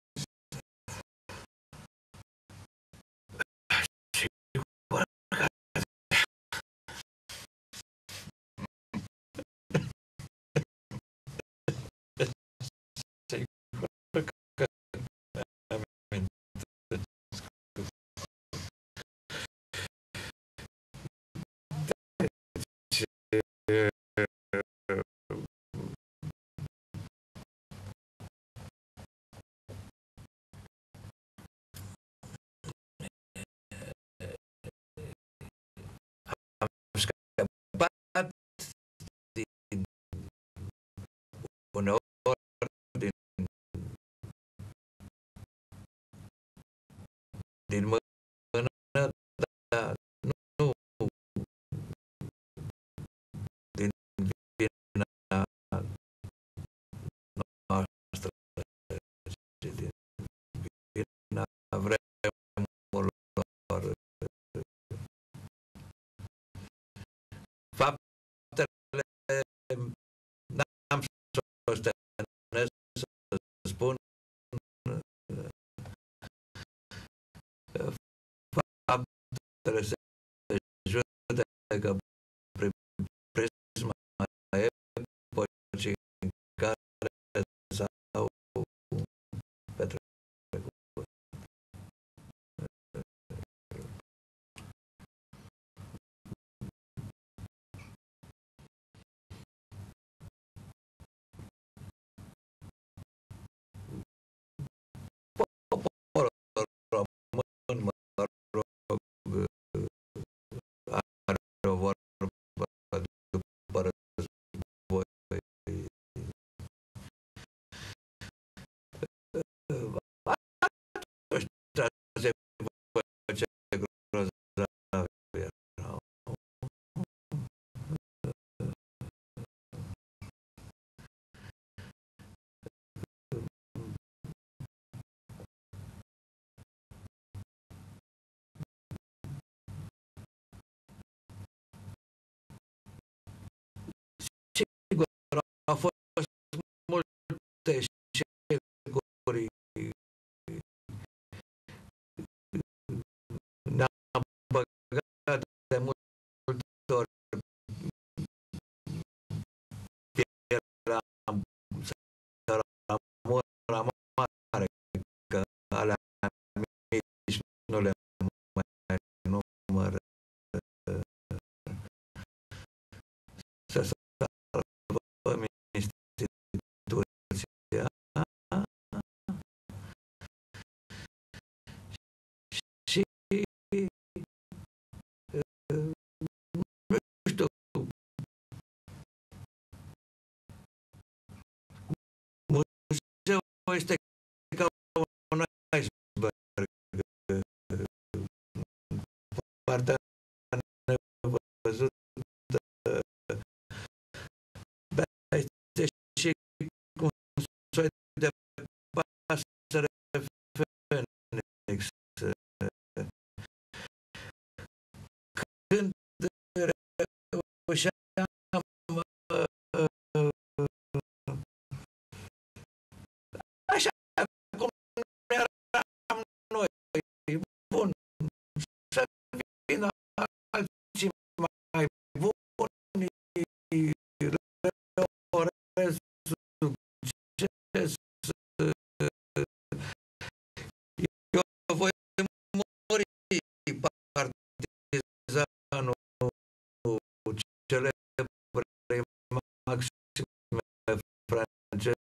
S1: Uneori din mână, dar nu din vina noastră, ci din vina vremurilor. Faptele n-am să o stănesc să spun, faptele se judecă prin prisma epocii în care s-au petrecut. Poporul român, mă rog, are o vorbă după război. Ăștia se face grozavi erau. Sigur, au fost multe eșecuri. Ne-am băgat de multe ori, eram săramura mare, că alea mici nu le mai număr. Să salvăm instituția de pasăre Fenix. Când reușeam așa cum eram noi, bun, să vină alții mai buni, reorez succes, eu voi muri partizanul celebrei maxime franceze,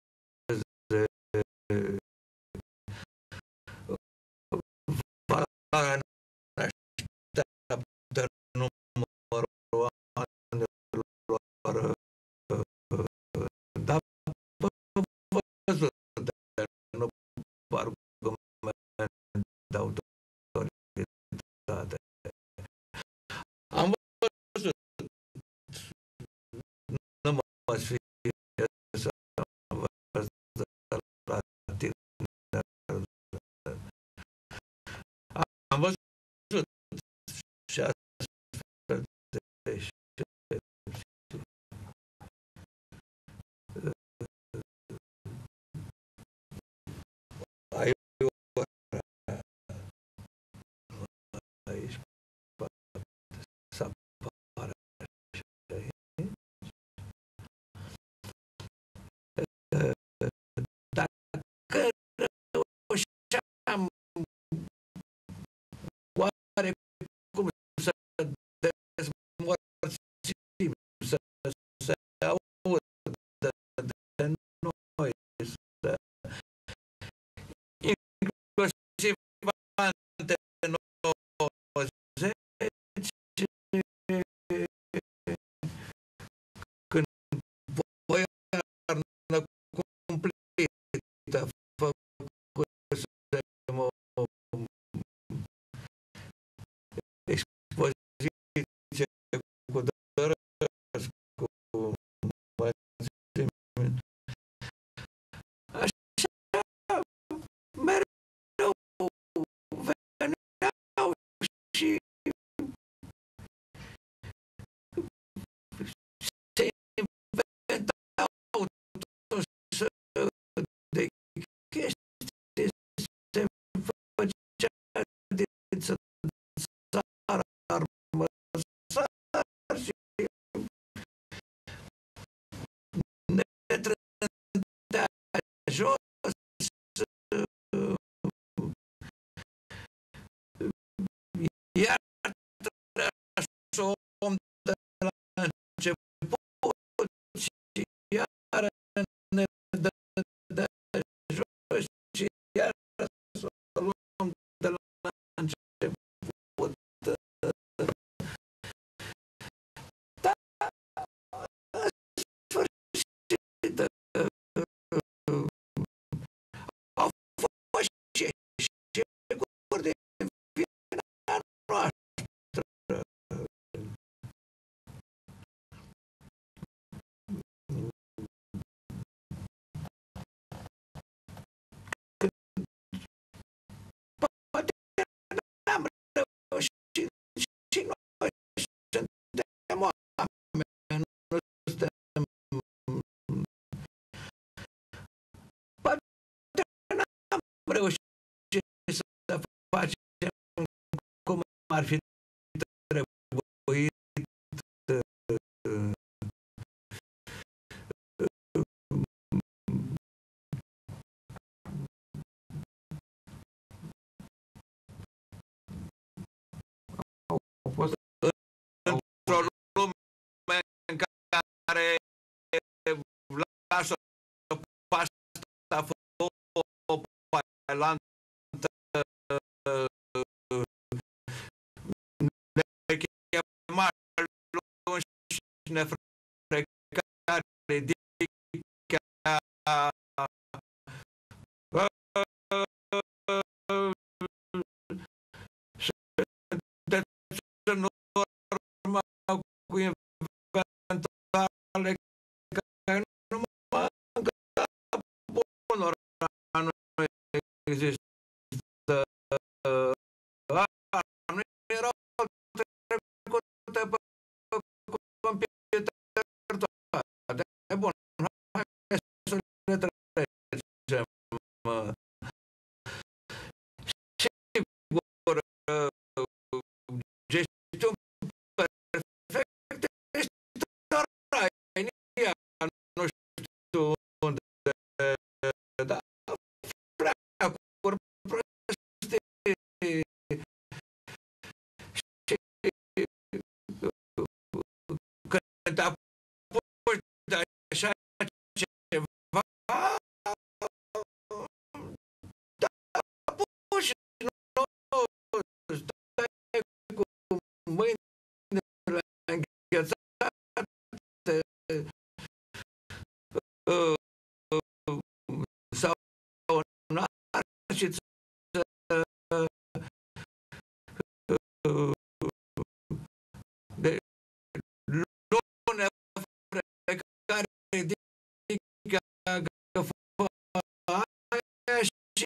S1: valoarea ne așteaptă numărul anilor, dar văzut de nu argument de autoritate. Am văzut, nu mă sfie să învăț de la tineri. Am văzut și astfel de excepții. Ai aici să apară și aici. Dacă reușeam oarecum să dezmorțim, să se audă de noi, să inclusiv ante 90, când voiarnă cumplită făcusem o expoziție cu Dărăscu, mățime. Așa mereu veneau și se inventau tot soiul de chestii, se făcea din țară armăsar și ne trântea jos, iar trebuia să o om de la început și iar ne dădea jos și iar să o luăm de la început. Dar în sfârșit au fost și eșecuri de vina noastră. Poate n-am reușit și noi suntem oameni, nu suntem. Poate n-am reușit să facem cum ar fi trebuit.
S3: Au fost
S1: Într-o lume în care lasă pasta failantă, ne chema lungi și ne freca ridica în urmă cu inventare care nu mă încă bunuri există. Nu erau trecute pe computer toate. Bun, hai să le trecem. Sigur, gestiuni perfecte este Rainia, nu știu unde, dar freacuri prostii și când apuci de așa ceva, te apuci și nu stai cu mâinile înghețate sau în arci de lune care ridică găfoaia și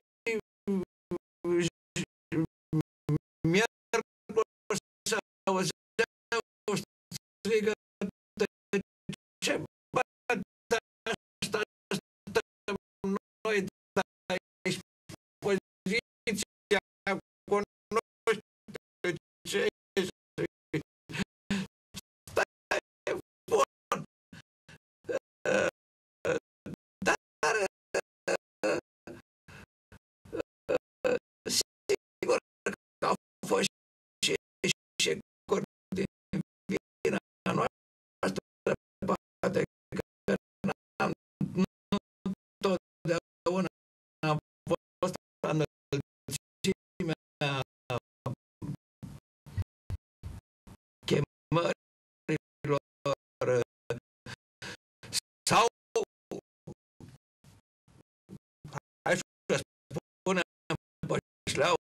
S1: miercuri se auzeau strigăte ce bătă asta stăm noi de aici poziția cu nu știu ce stai bun dar sigur că au fost și eșecuri din vina noastră, poate că n-am nu totdeauna am fost la înălțimea chemărilor sau hai să spunem pe șleau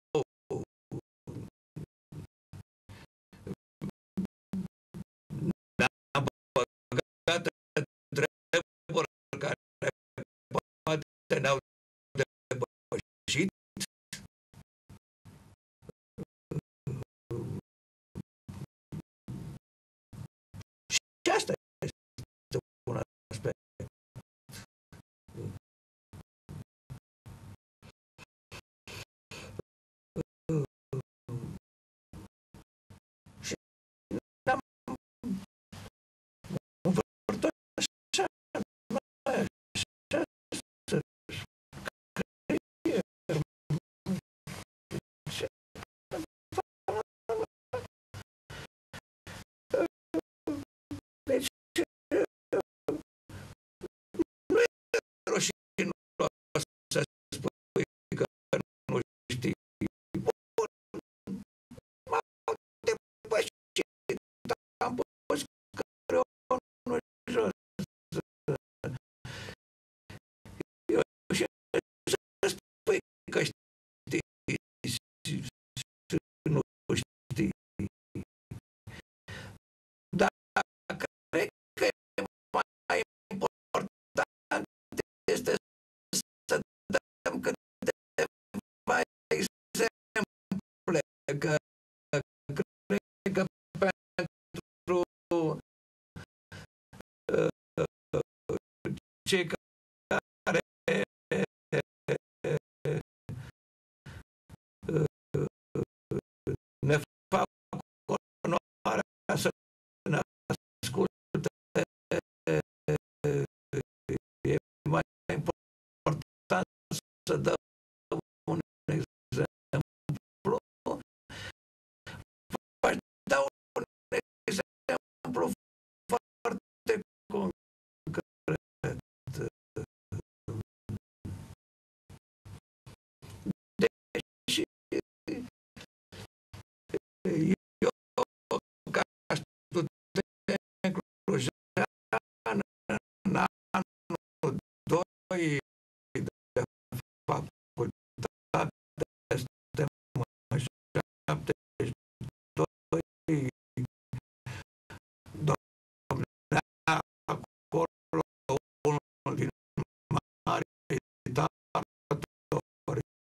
S1: ne-am băgat treburi care poate ne-au depășit. Și asta este un aspect. Și ne-am învârtit așa, așa, să scriem. Și deci nu e rușinos să spui că nu știi. Bun, m-au depășit, am pus creionul jos. Eu și să spui că știi și nu știi. Dar cred că mai important este să dăm câteva exemple, că cred că pentru cei care ne fac onoarea să ne asculte, e mai important să dăm un exemplu. V-aș da un exemplu foarte concret. Deși eu, ca student clujean, în anul 2 de facultate, suntem 72, domnea acolo unul din marii datori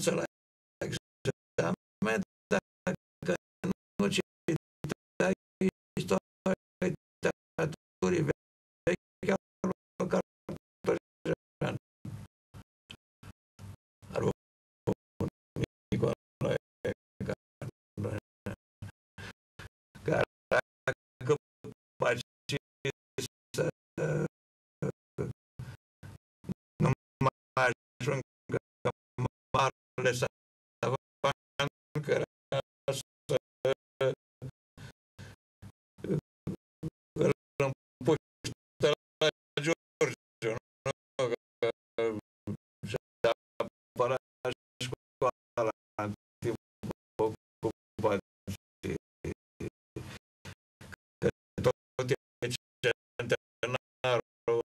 S1: siguranță la examen dacă nu citeai istoria literaturii vechi al lui Cartojan. Al lui Nicolae Cartojan. Care dacă faci să nu mai ajungă marele savan care să îl împuște la Giurgiu, nu? Că și-a apărat școala în timpul ocupației. Că tot e centenarul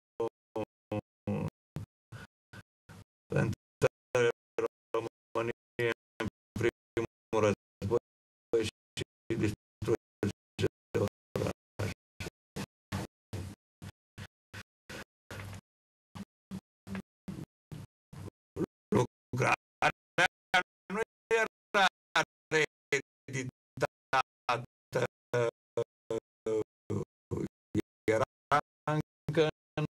S1: între România în primul război și distrugerea orașului. Lucrarea nu era reeditată, era încă în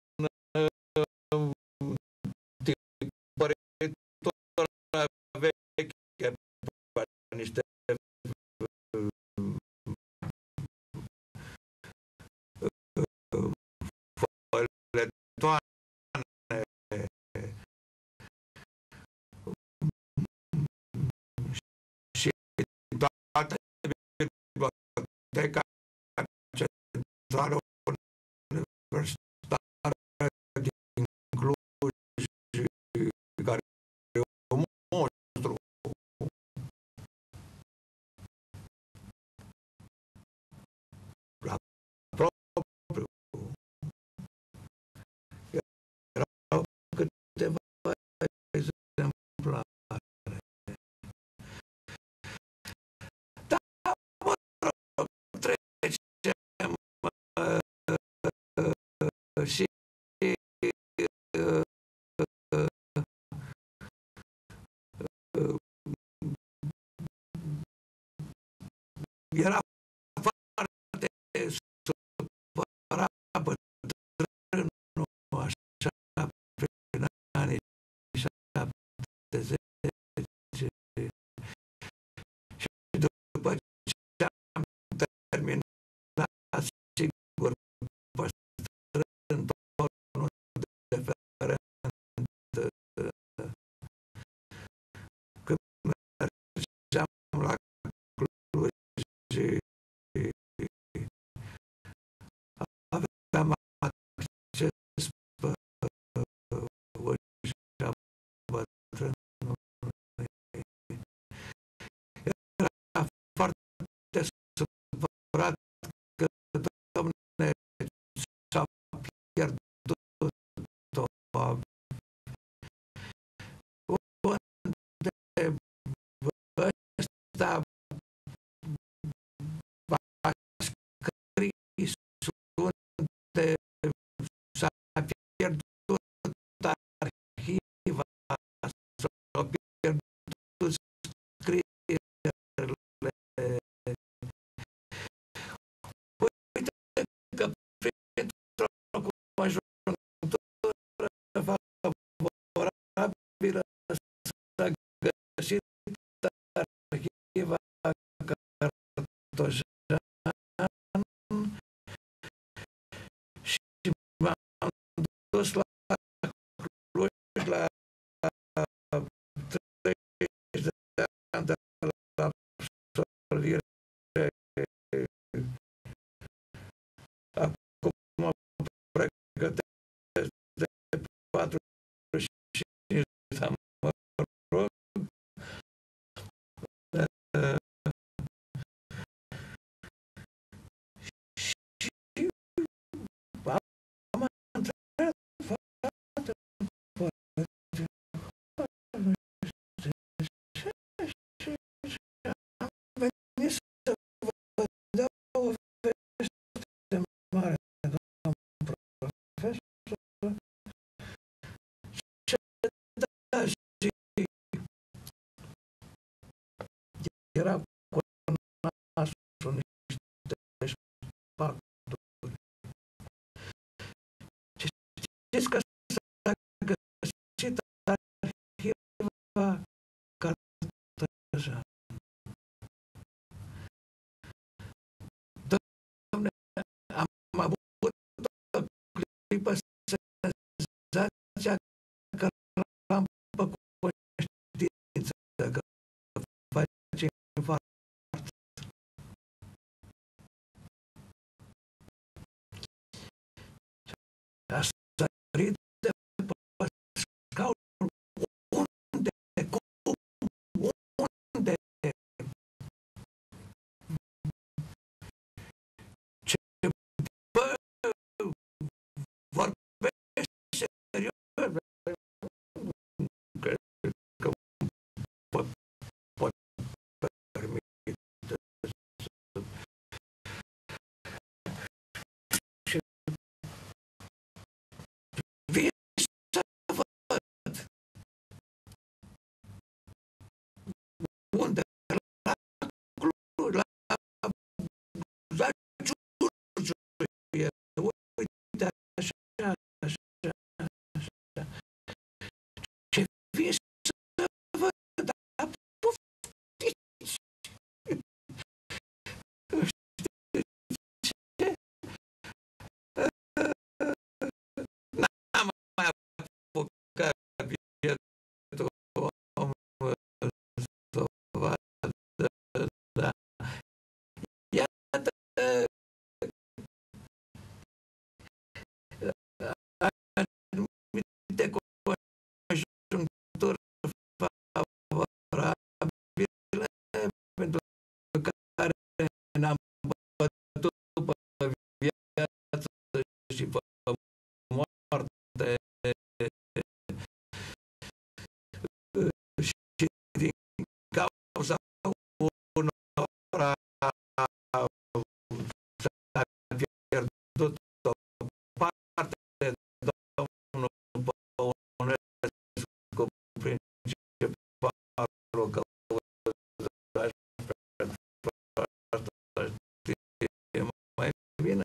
S1: tipăritura veche pe niște foiletoane și toată biblioteca centrală universitară din Cluj, care e un monstru. La propriu. Erau câteva exemplare. Da, mă rog, trecem și era foarte supărat bătrânul așa prin anii 70 și după ce am terminat, sigur, păstrând tonul deferent, când mergeam la Cluj și aveam acces pe ușa bătrânului. Era foarte supărat că, domne, s-a pierdut o unde ăsta va scris unde s-a pierdut arhiva, s-au pierdut scrierile. Uite că printr-o conjunctură favorabilă s-a găsit arhiva Cartojan și m-am dus la Cluj la 30 de ani de la absolvire. Acum mă pregătesc de 45 de ani, mă rog. Și am sfaturi. Știți că s-a găsit arhiva Cartăjan. Doamne, am avut o clipă senzația că l-am făcut conștiință, că face infart. A sărit de pe scaun. Unde? Unde? Ce? Bă, vorbești serios? Cred că pot permite și vii să văd. Unde? La Cluj, la Giurgiu. Uite așa, așa, așa. Ce vii să văd? Dar poftiți. Ce? N-am mai apucat bietul om să vadă, da. Iată, anumite conjuncturi favorabile pentru care ne-am bătut pe viață și pe moarte și din cauza unora s-a pierdut o parte, domnul Păunescu, principalul călăuzaș pentru asta știe mai bine.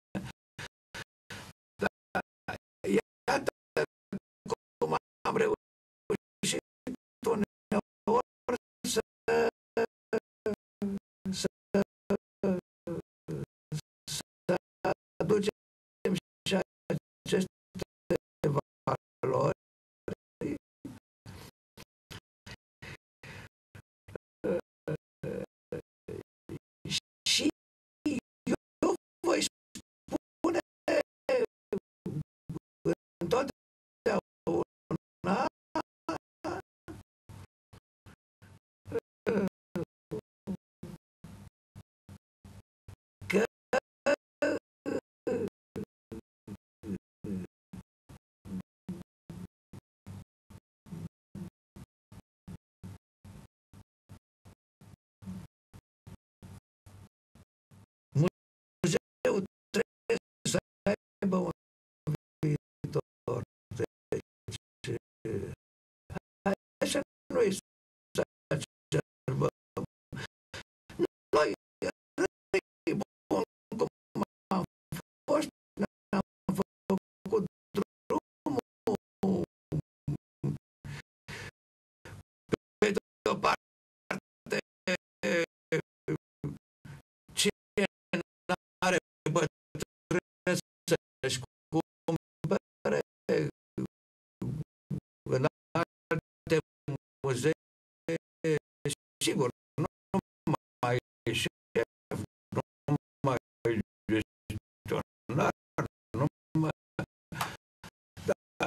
S1: Dar iată cum am reușit uneori să aducem și aceste valori și eu voi spune întotdeauna că muzeul trebuie să aibă un viitor. Deci, hai să nu-i exacerbăm. Noi, răi bun cum am fost, ne-am făcut drumul. Pe de-o parte, cine n-are bătrâni să-și cumpere în alte muzee, sigur, nu mai șef, nu mai gestionar, nu mai... Da,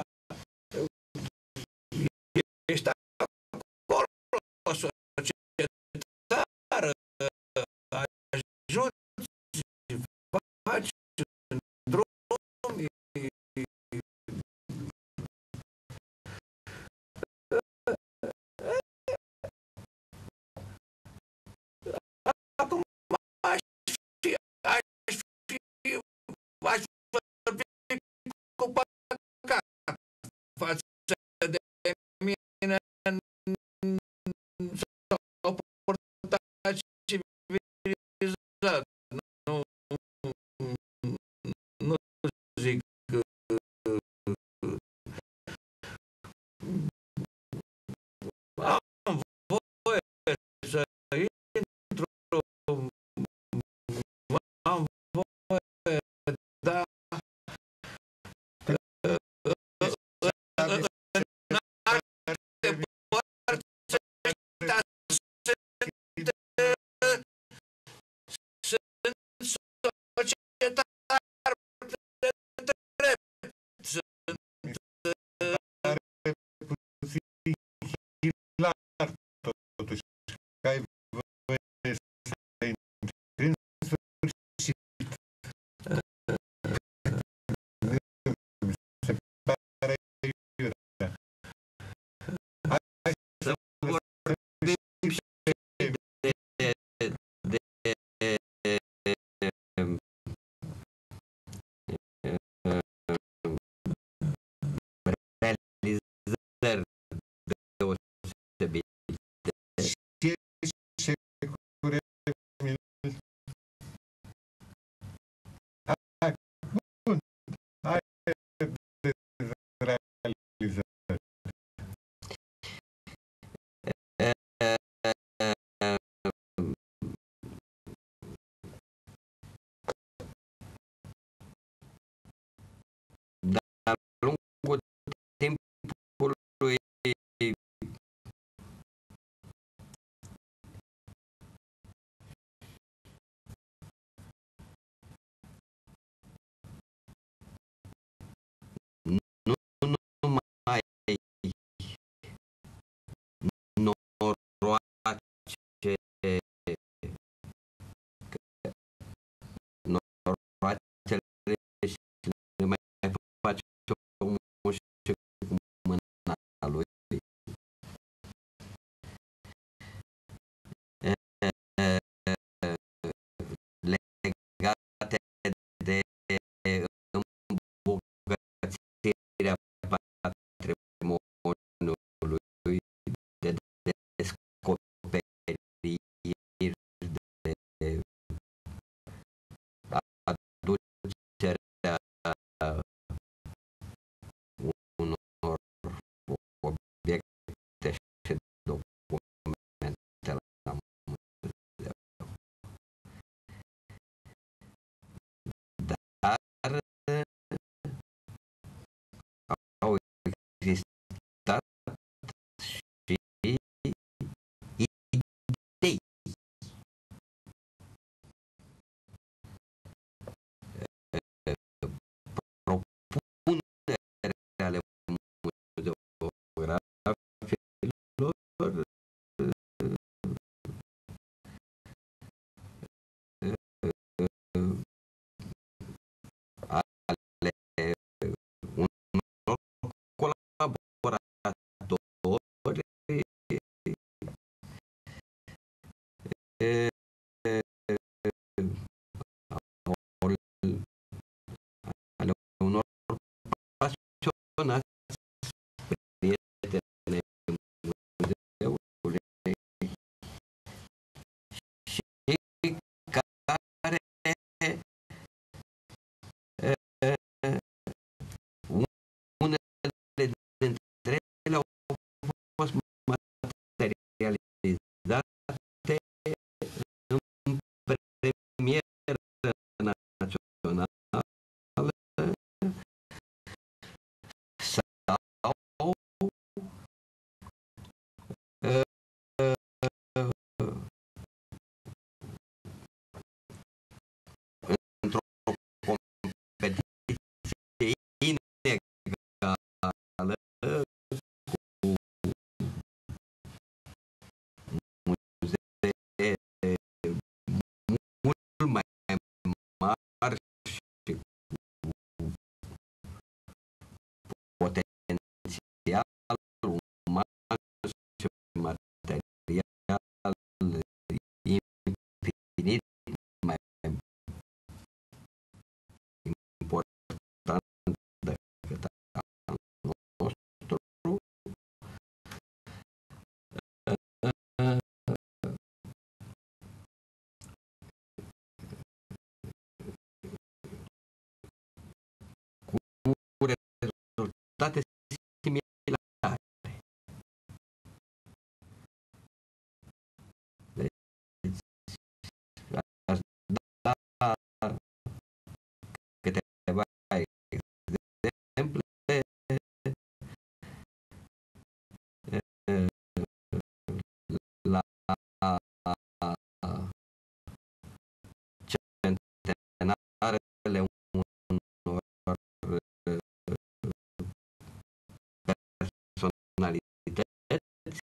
S1: ești acolo, societară, ajuți, faci un drum, acum aș fi vorbi cu păcat față de mine
S3: ale unor pasionați prieteni muzeului și care unele dintre ele au fost materializate în premieră națională sau într-o competiție inegală cu muzee mult mai mari și cu potențial uman și material infinit mai important decât al nostru, cu rezultate similare. Deci, aș da câteva exemple la centenarele unor personalități,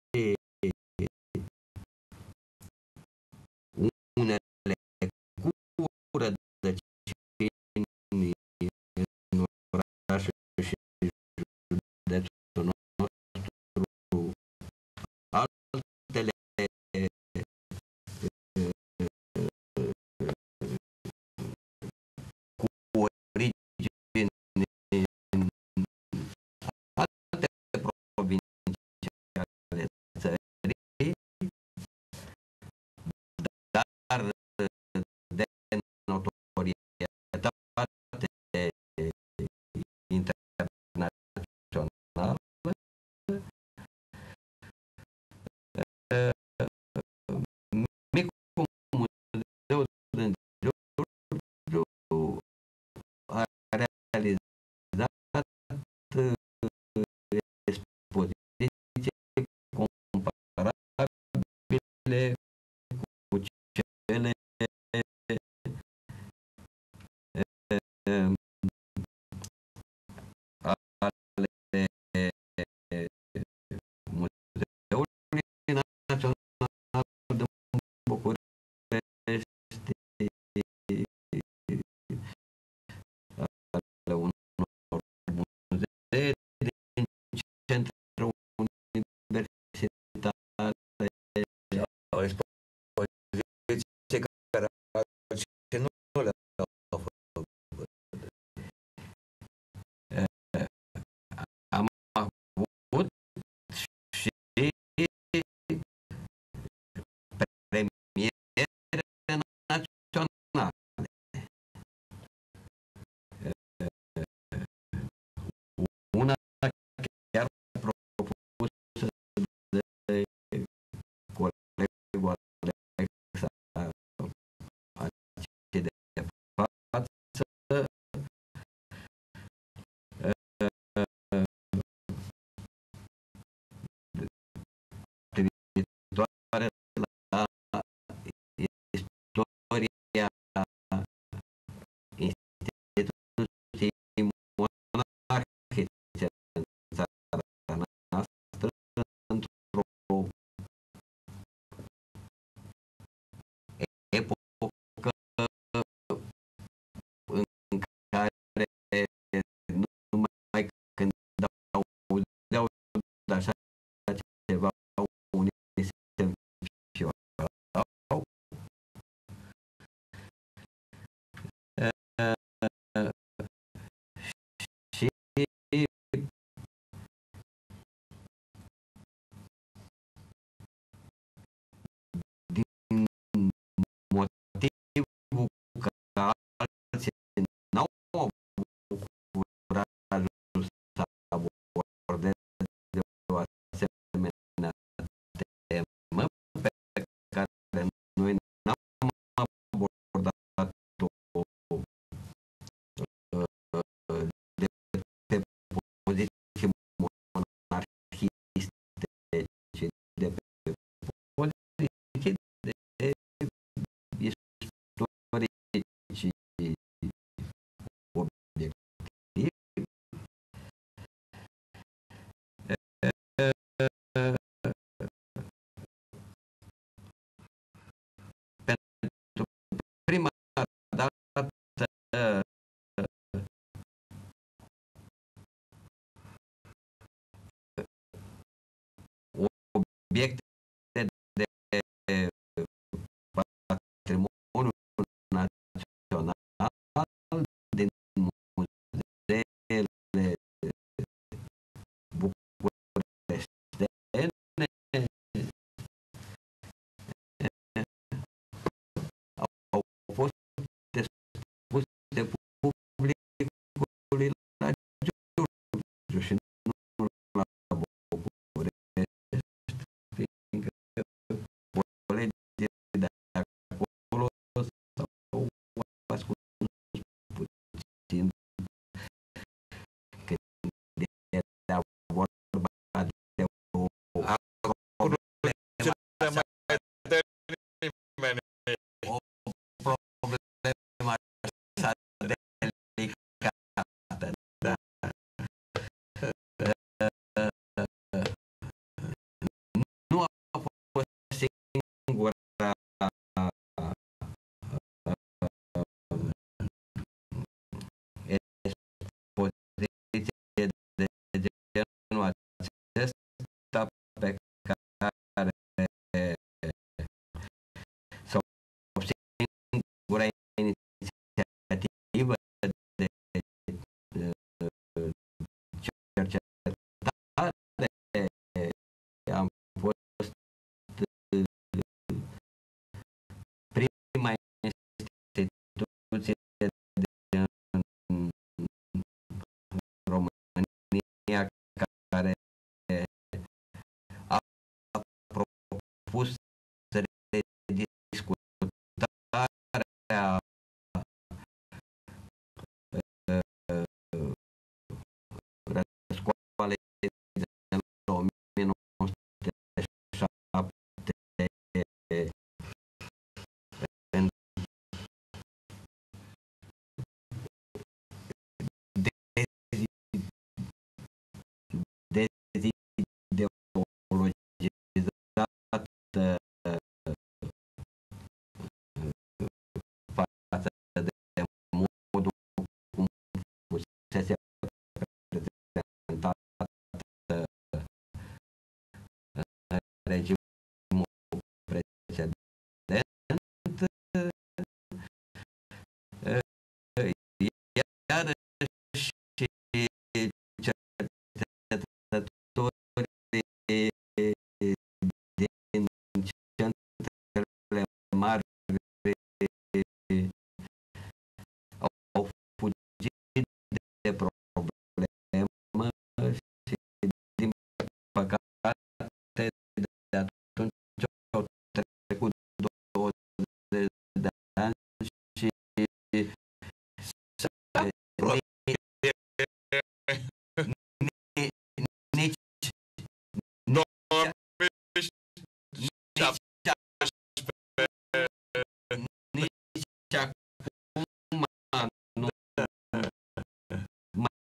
S3: unele cu rădăcini în orașul și județul nostru, altele cu origini în alte provincii ale țării, dar de notorietate internațională, micul muzeu din Giurgiu a realizat expoziții comparabile cu cele ale Muzeului Național din București, ale unor muzee din centre universitare,
S1: O expoziție care și nu le-au făcut.
S3: am avut și premiere naționale. Una chiar obiecte de patrimoniu național din muzeele bucureștene au fost expuse publicului la Giurgiu și nu la București, fiindcă colegii de acolo s-au ascuns puțin când era vorba de o problemă așa delicată, da. Nu a fost singura expoziție de genul acesta pe care sau singura inițiativă de cercetare am fost prima instituție din România care a propus rediscutarea răscoalei din 1907 deideologizată față de modul cum fusese prezentată regimul precedent, iarăși cercetătorii din centrele mari au fugit de problemă și, din păcate, de atunci au trecut 20 de ani și nici acum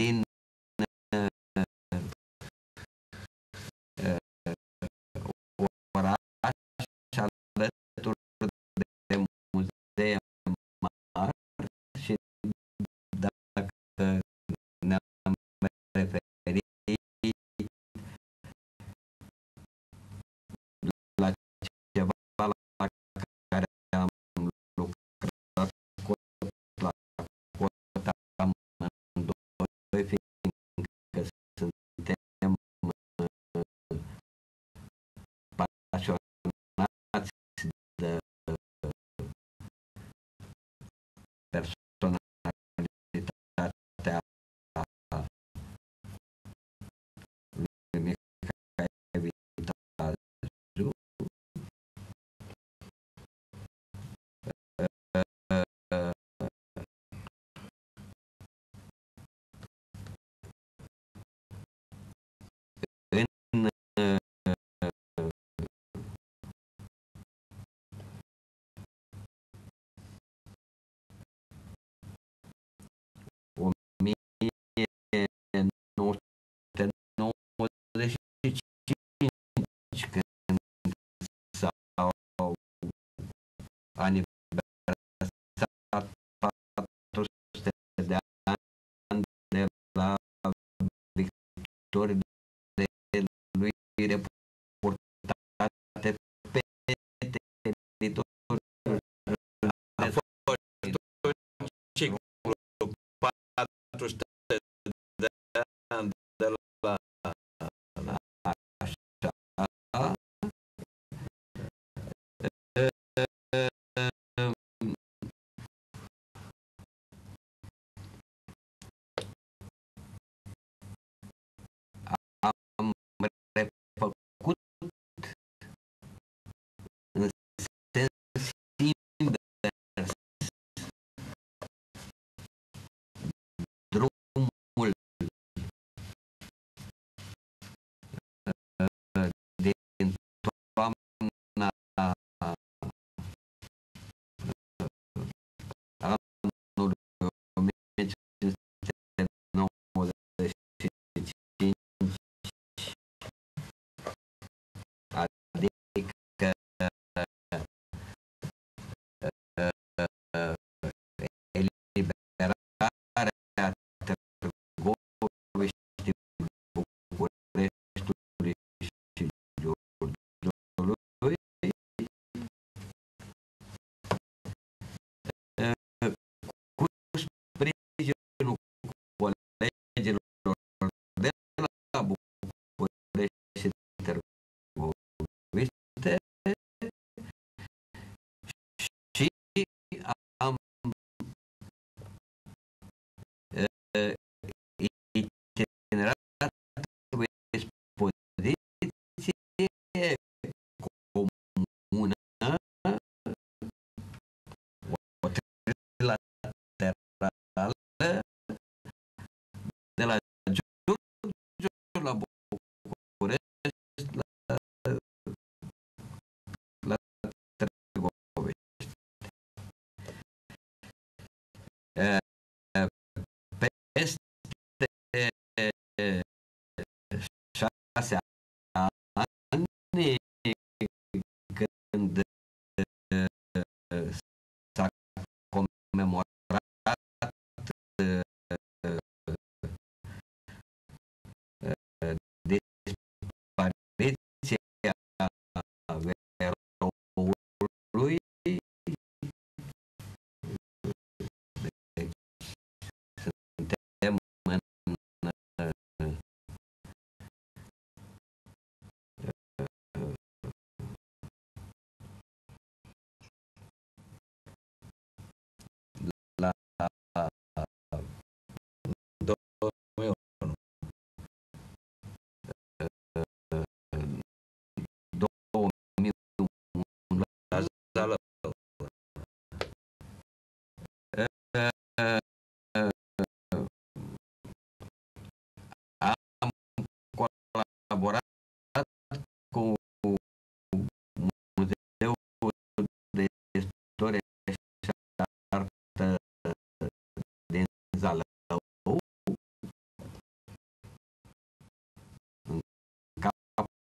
S3: din oraș alături de muzee mari și dacă ne-am referit la ceva la care am lucrat la cota amândoi, fiindcă suntem pasionați de personalitatea lui Mihai Viteazu. În 1995, când s-au aniversat 400 de ani de la victoriile lui reportate pe teritoriul
S1: cei cu 400 de ani de la am refăcut în sens invers drumul din toamna anului 1595, adică eliberarea Târgoviștii, Bucureștiului și Giurgiului, cu sprijinul colegilor de la București și Târgoviște, și am itinerat o expoziție comună, o trilaterală, de la Giurgiu la București la Târgoviște. Peste 6 ani, când s-a comemorat dispariția Veroului, suntem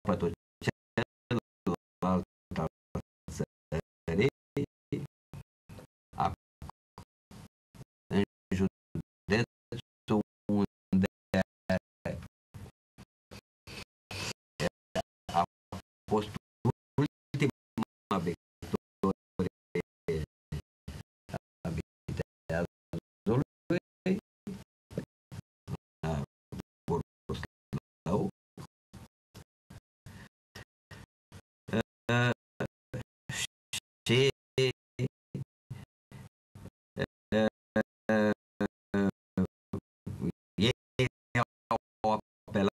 S3: pe tot celălalt al țării, în județul unde a fost ultima victorie a Viteazului, la Burdău, și ei au apelat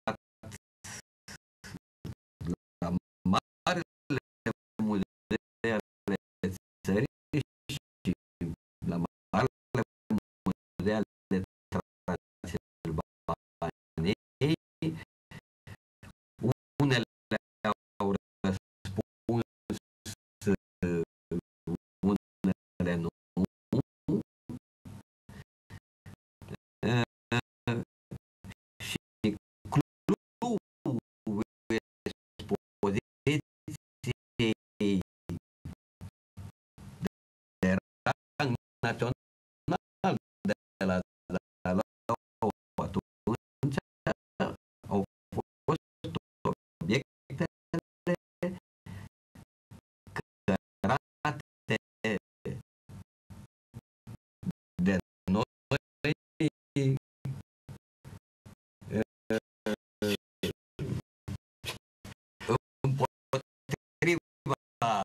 S3: la marile muzee ale țării și la marile muzee ale Transilvaniei. Unele au răspuns, unele nu. Și clou expoziției de rang național de la Zalău atunci au fost obiectele cărate de noi împotriva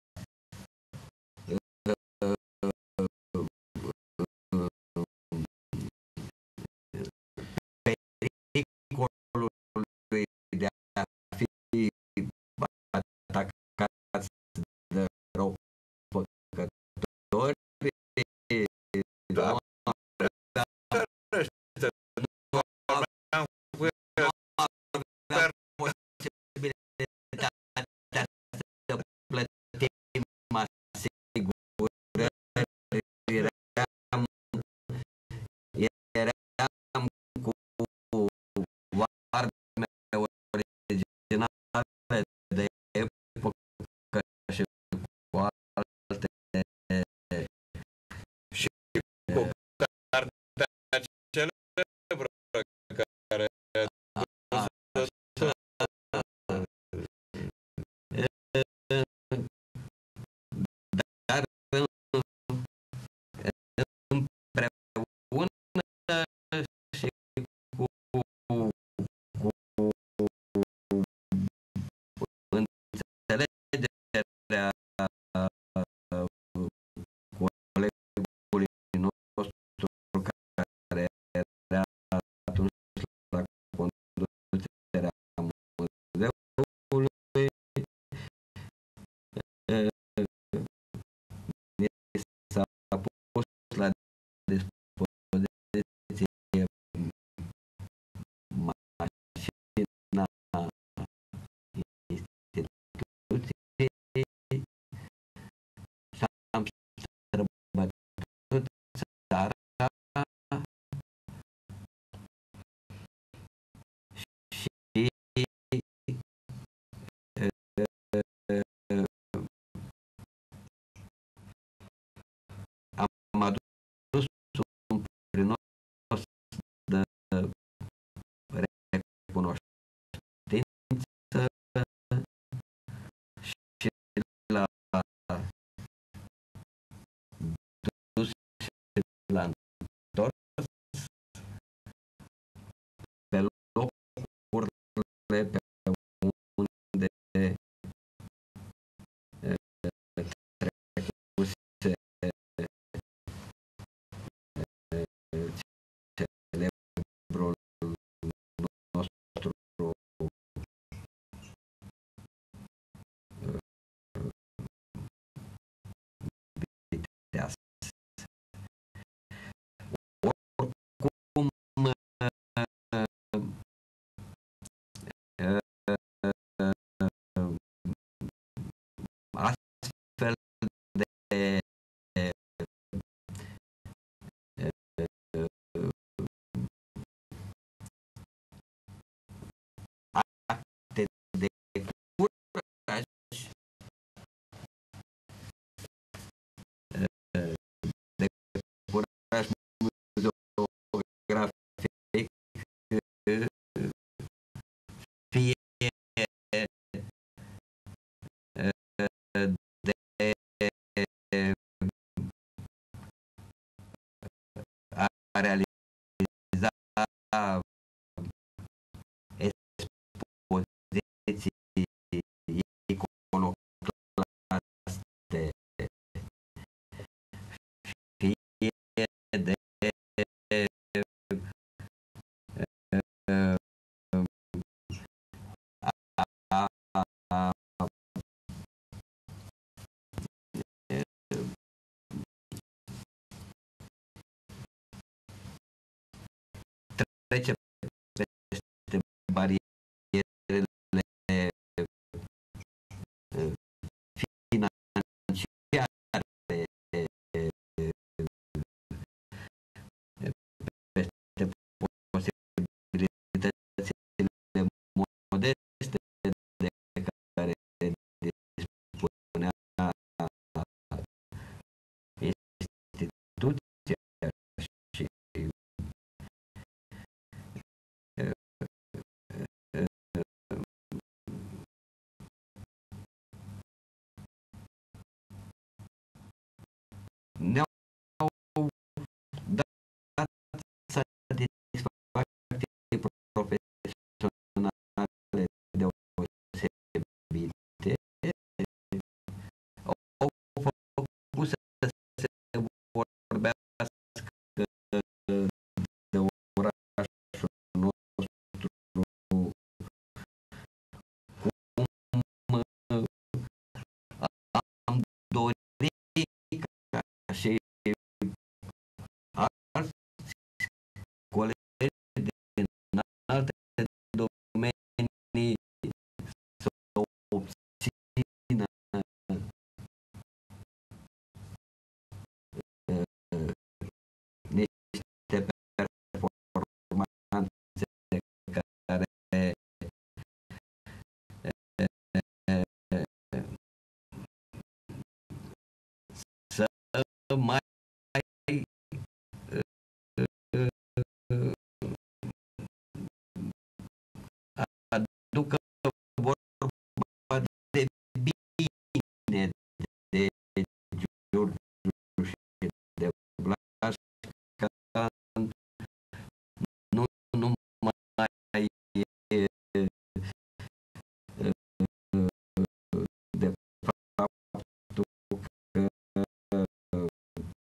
S3: pericolului de a fi atacați de răufăcători. Plătim asigurări, eram cu arme originale de epocă și cu alte
S1: Și cu cartea celebră care
S3: dar împreună și cu înțelegerea colegului nostru care era atunci la conducerea muzeului, ni s-a pus la dispoziție mașina instituției și am străbătut țara și am adus un prinos de recunoștință și l-a dus și l-a întors pe locurile pe unde trecuse celebrul nostru Viteaz. Oricum, realiza expoziții iconoclaste, fie de trece peste barierele financiare, peste posibilitățile modeste de care dispunea instituția și ne-au dat satisfacții profesionale deosebite, au făcut să se vorbească de orașul nostru cum am dorit ca și alți colegi din alte domenii să obțină niște performanțe care să mai aducă vorba de bine de Giurgiu și de Blașca, nu numai de faptul că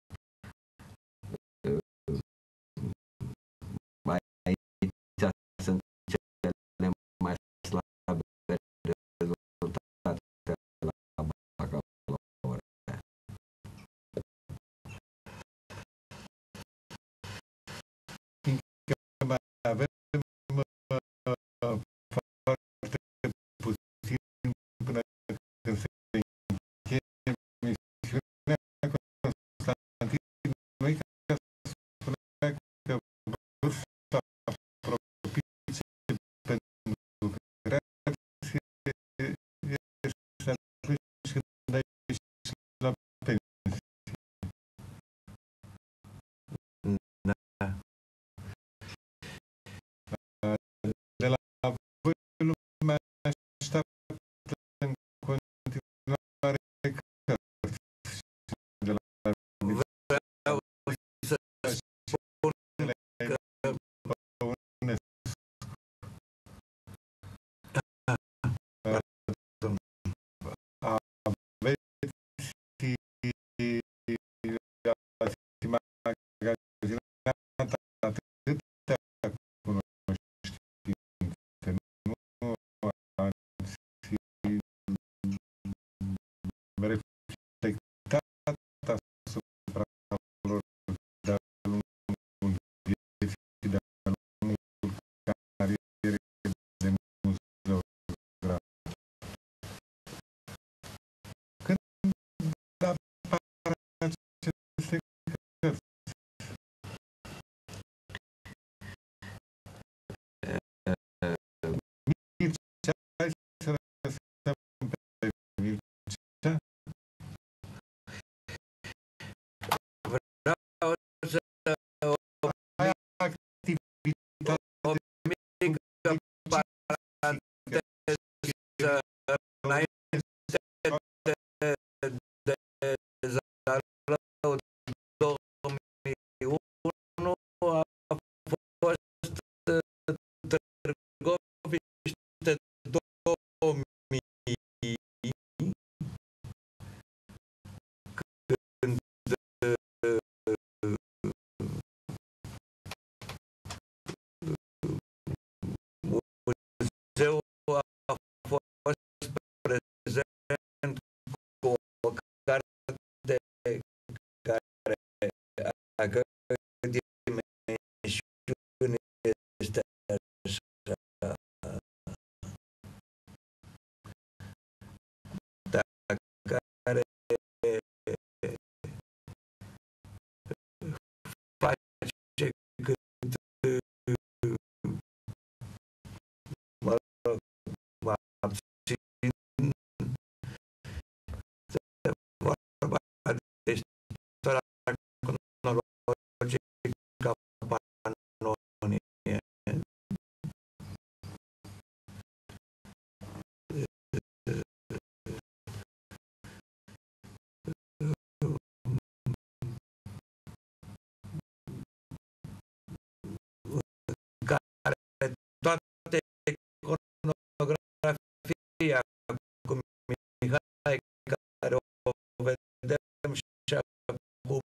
S1: Maria cu Mihai, care o vedem și acum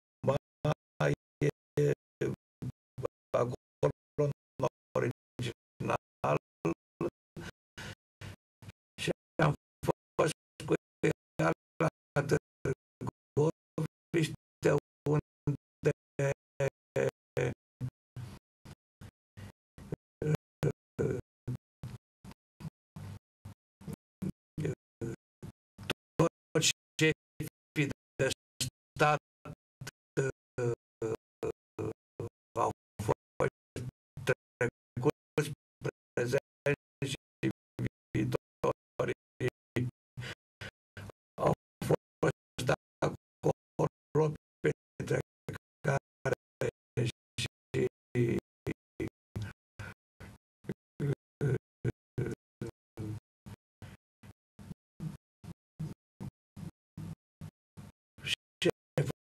S1: e acolo în original, și am fost cu ea la Târgoviște, unde toți șefii de stat au fost trecuți, prezenți și viitori, au fost acolo, printre care și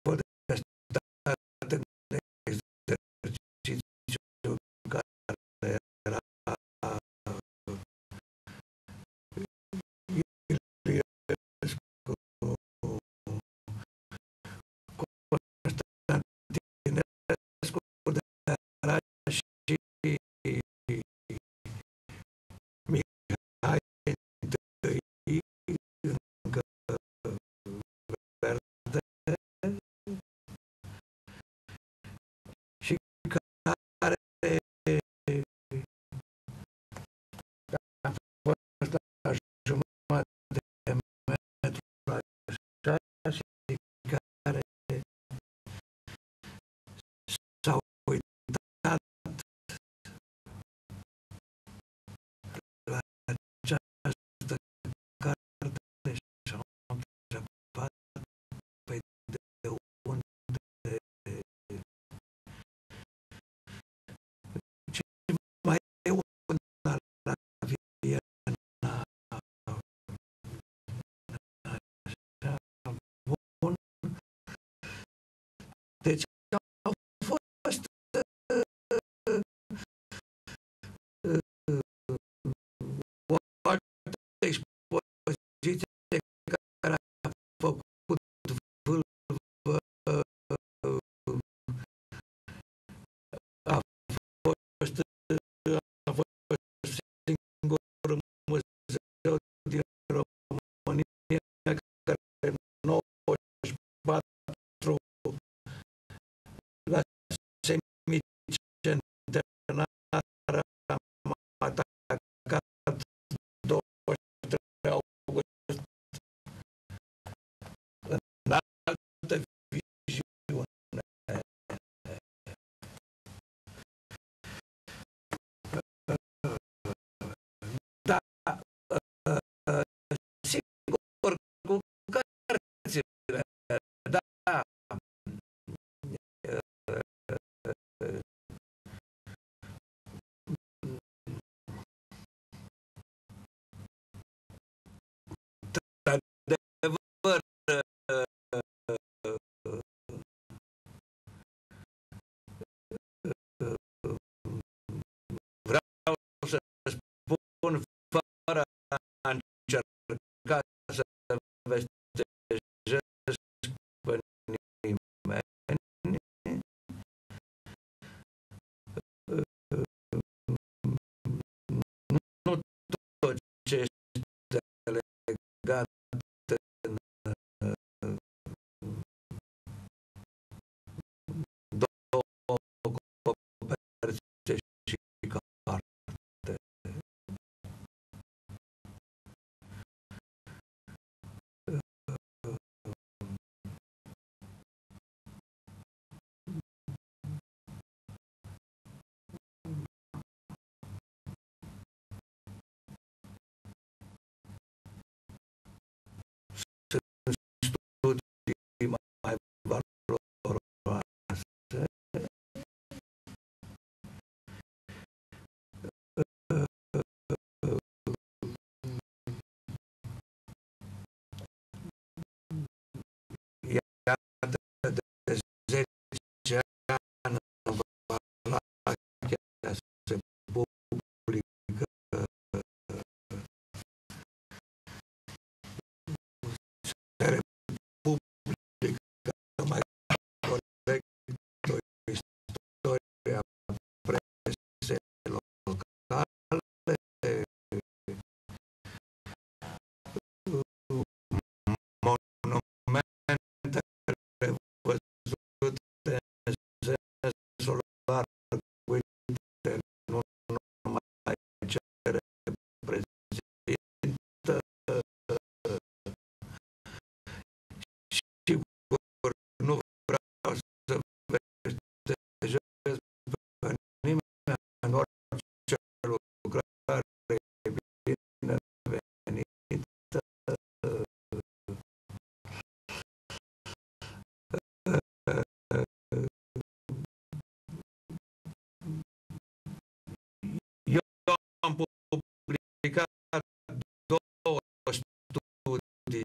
S1: publicat 2 studii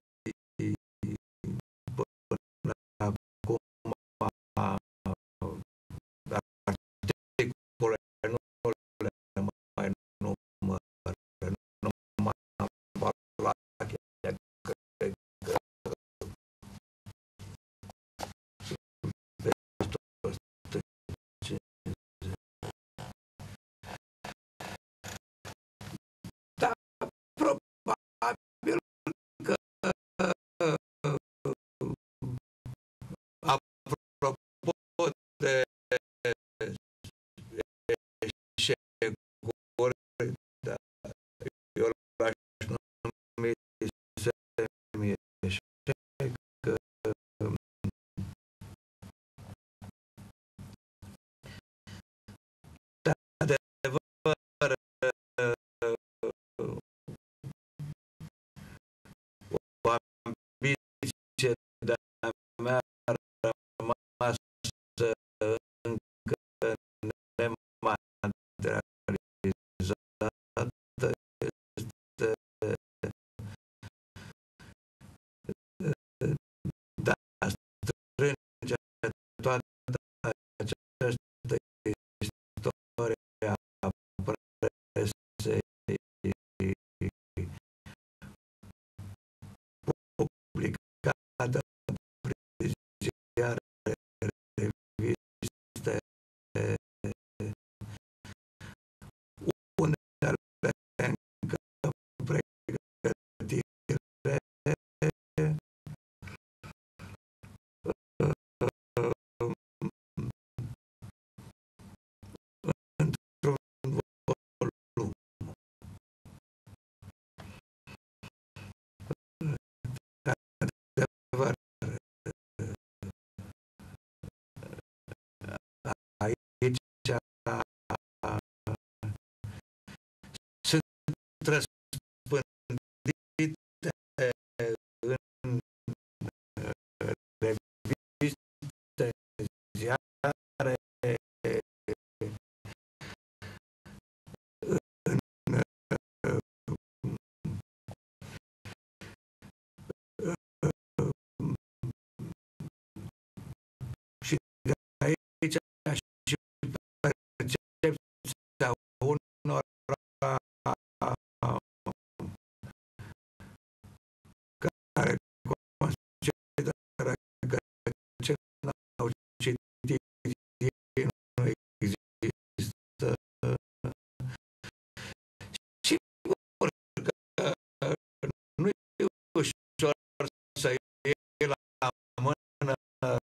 S1: până acum, articole nu le mai număr, numai Valache, cred că da, probabil că apropo de eșecuri, da, eu l-aș numi semi-eșec, de-adevăr, o ambiție de-a mea rămasă încă nematerializată este de a strânge toată această istorie a presei publicată prin ziare, reviste, unele încă în pregătire, într-un volum. De-adevăr, aici sunt răspândite în reviste, ziare, și de aici și percepția unora care consideră că ce n-au citit ei nu există. Sigur că nu e ușor să iei la mână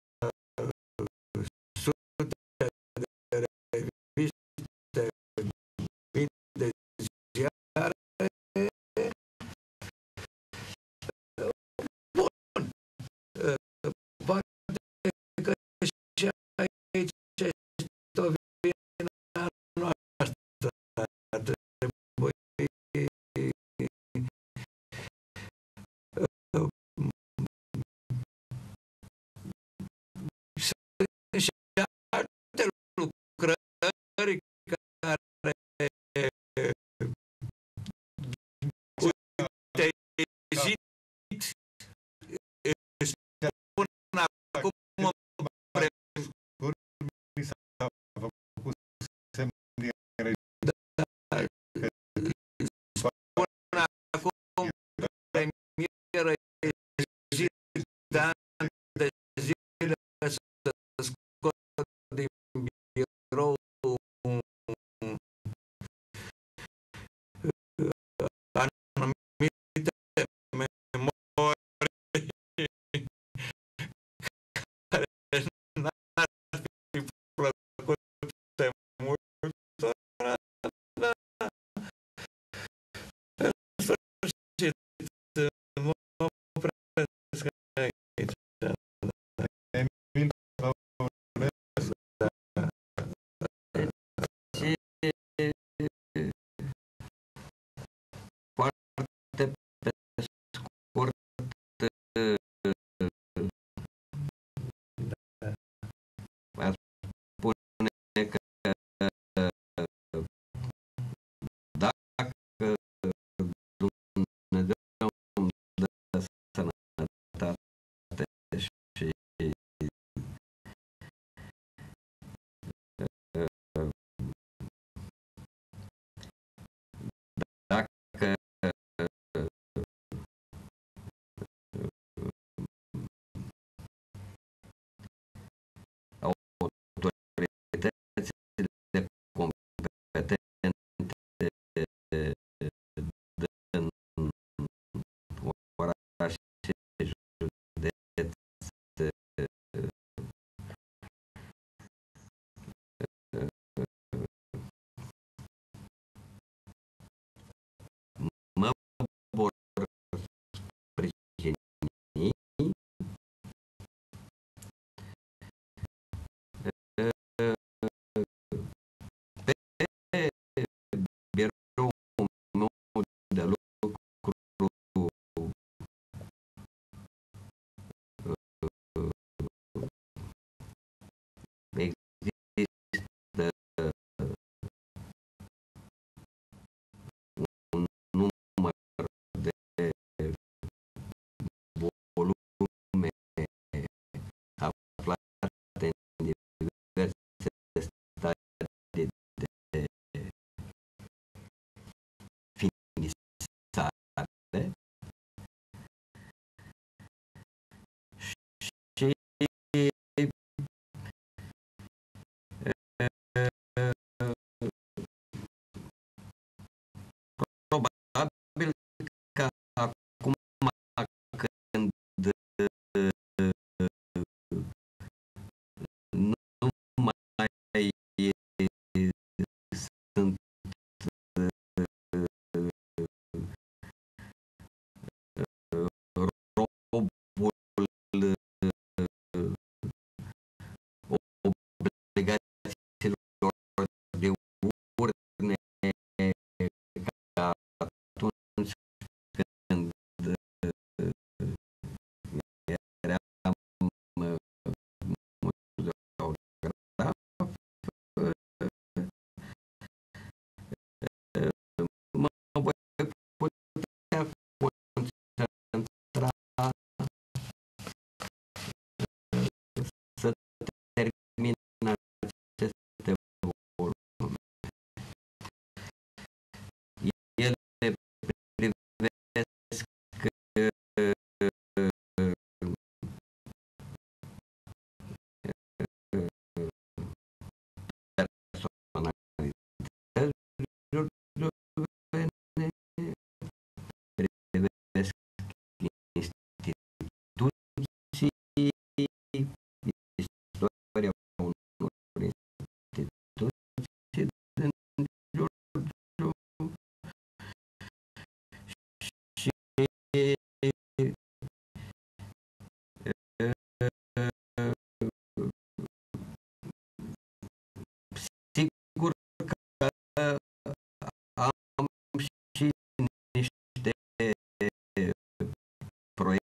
S1: sute de reviste, mii de ziare. Bun, poate că și aici este o vină noastră. Ar trebui sunt și alte lucrări care, uite, ezit, spun acum
S2: Mi s-a făcut semn de
S1: spun acum premieră, ezit de ani de zile să scot din birou anumite memorii care n-ar fi plăcute multora, dar în sfârșit
S3: proiect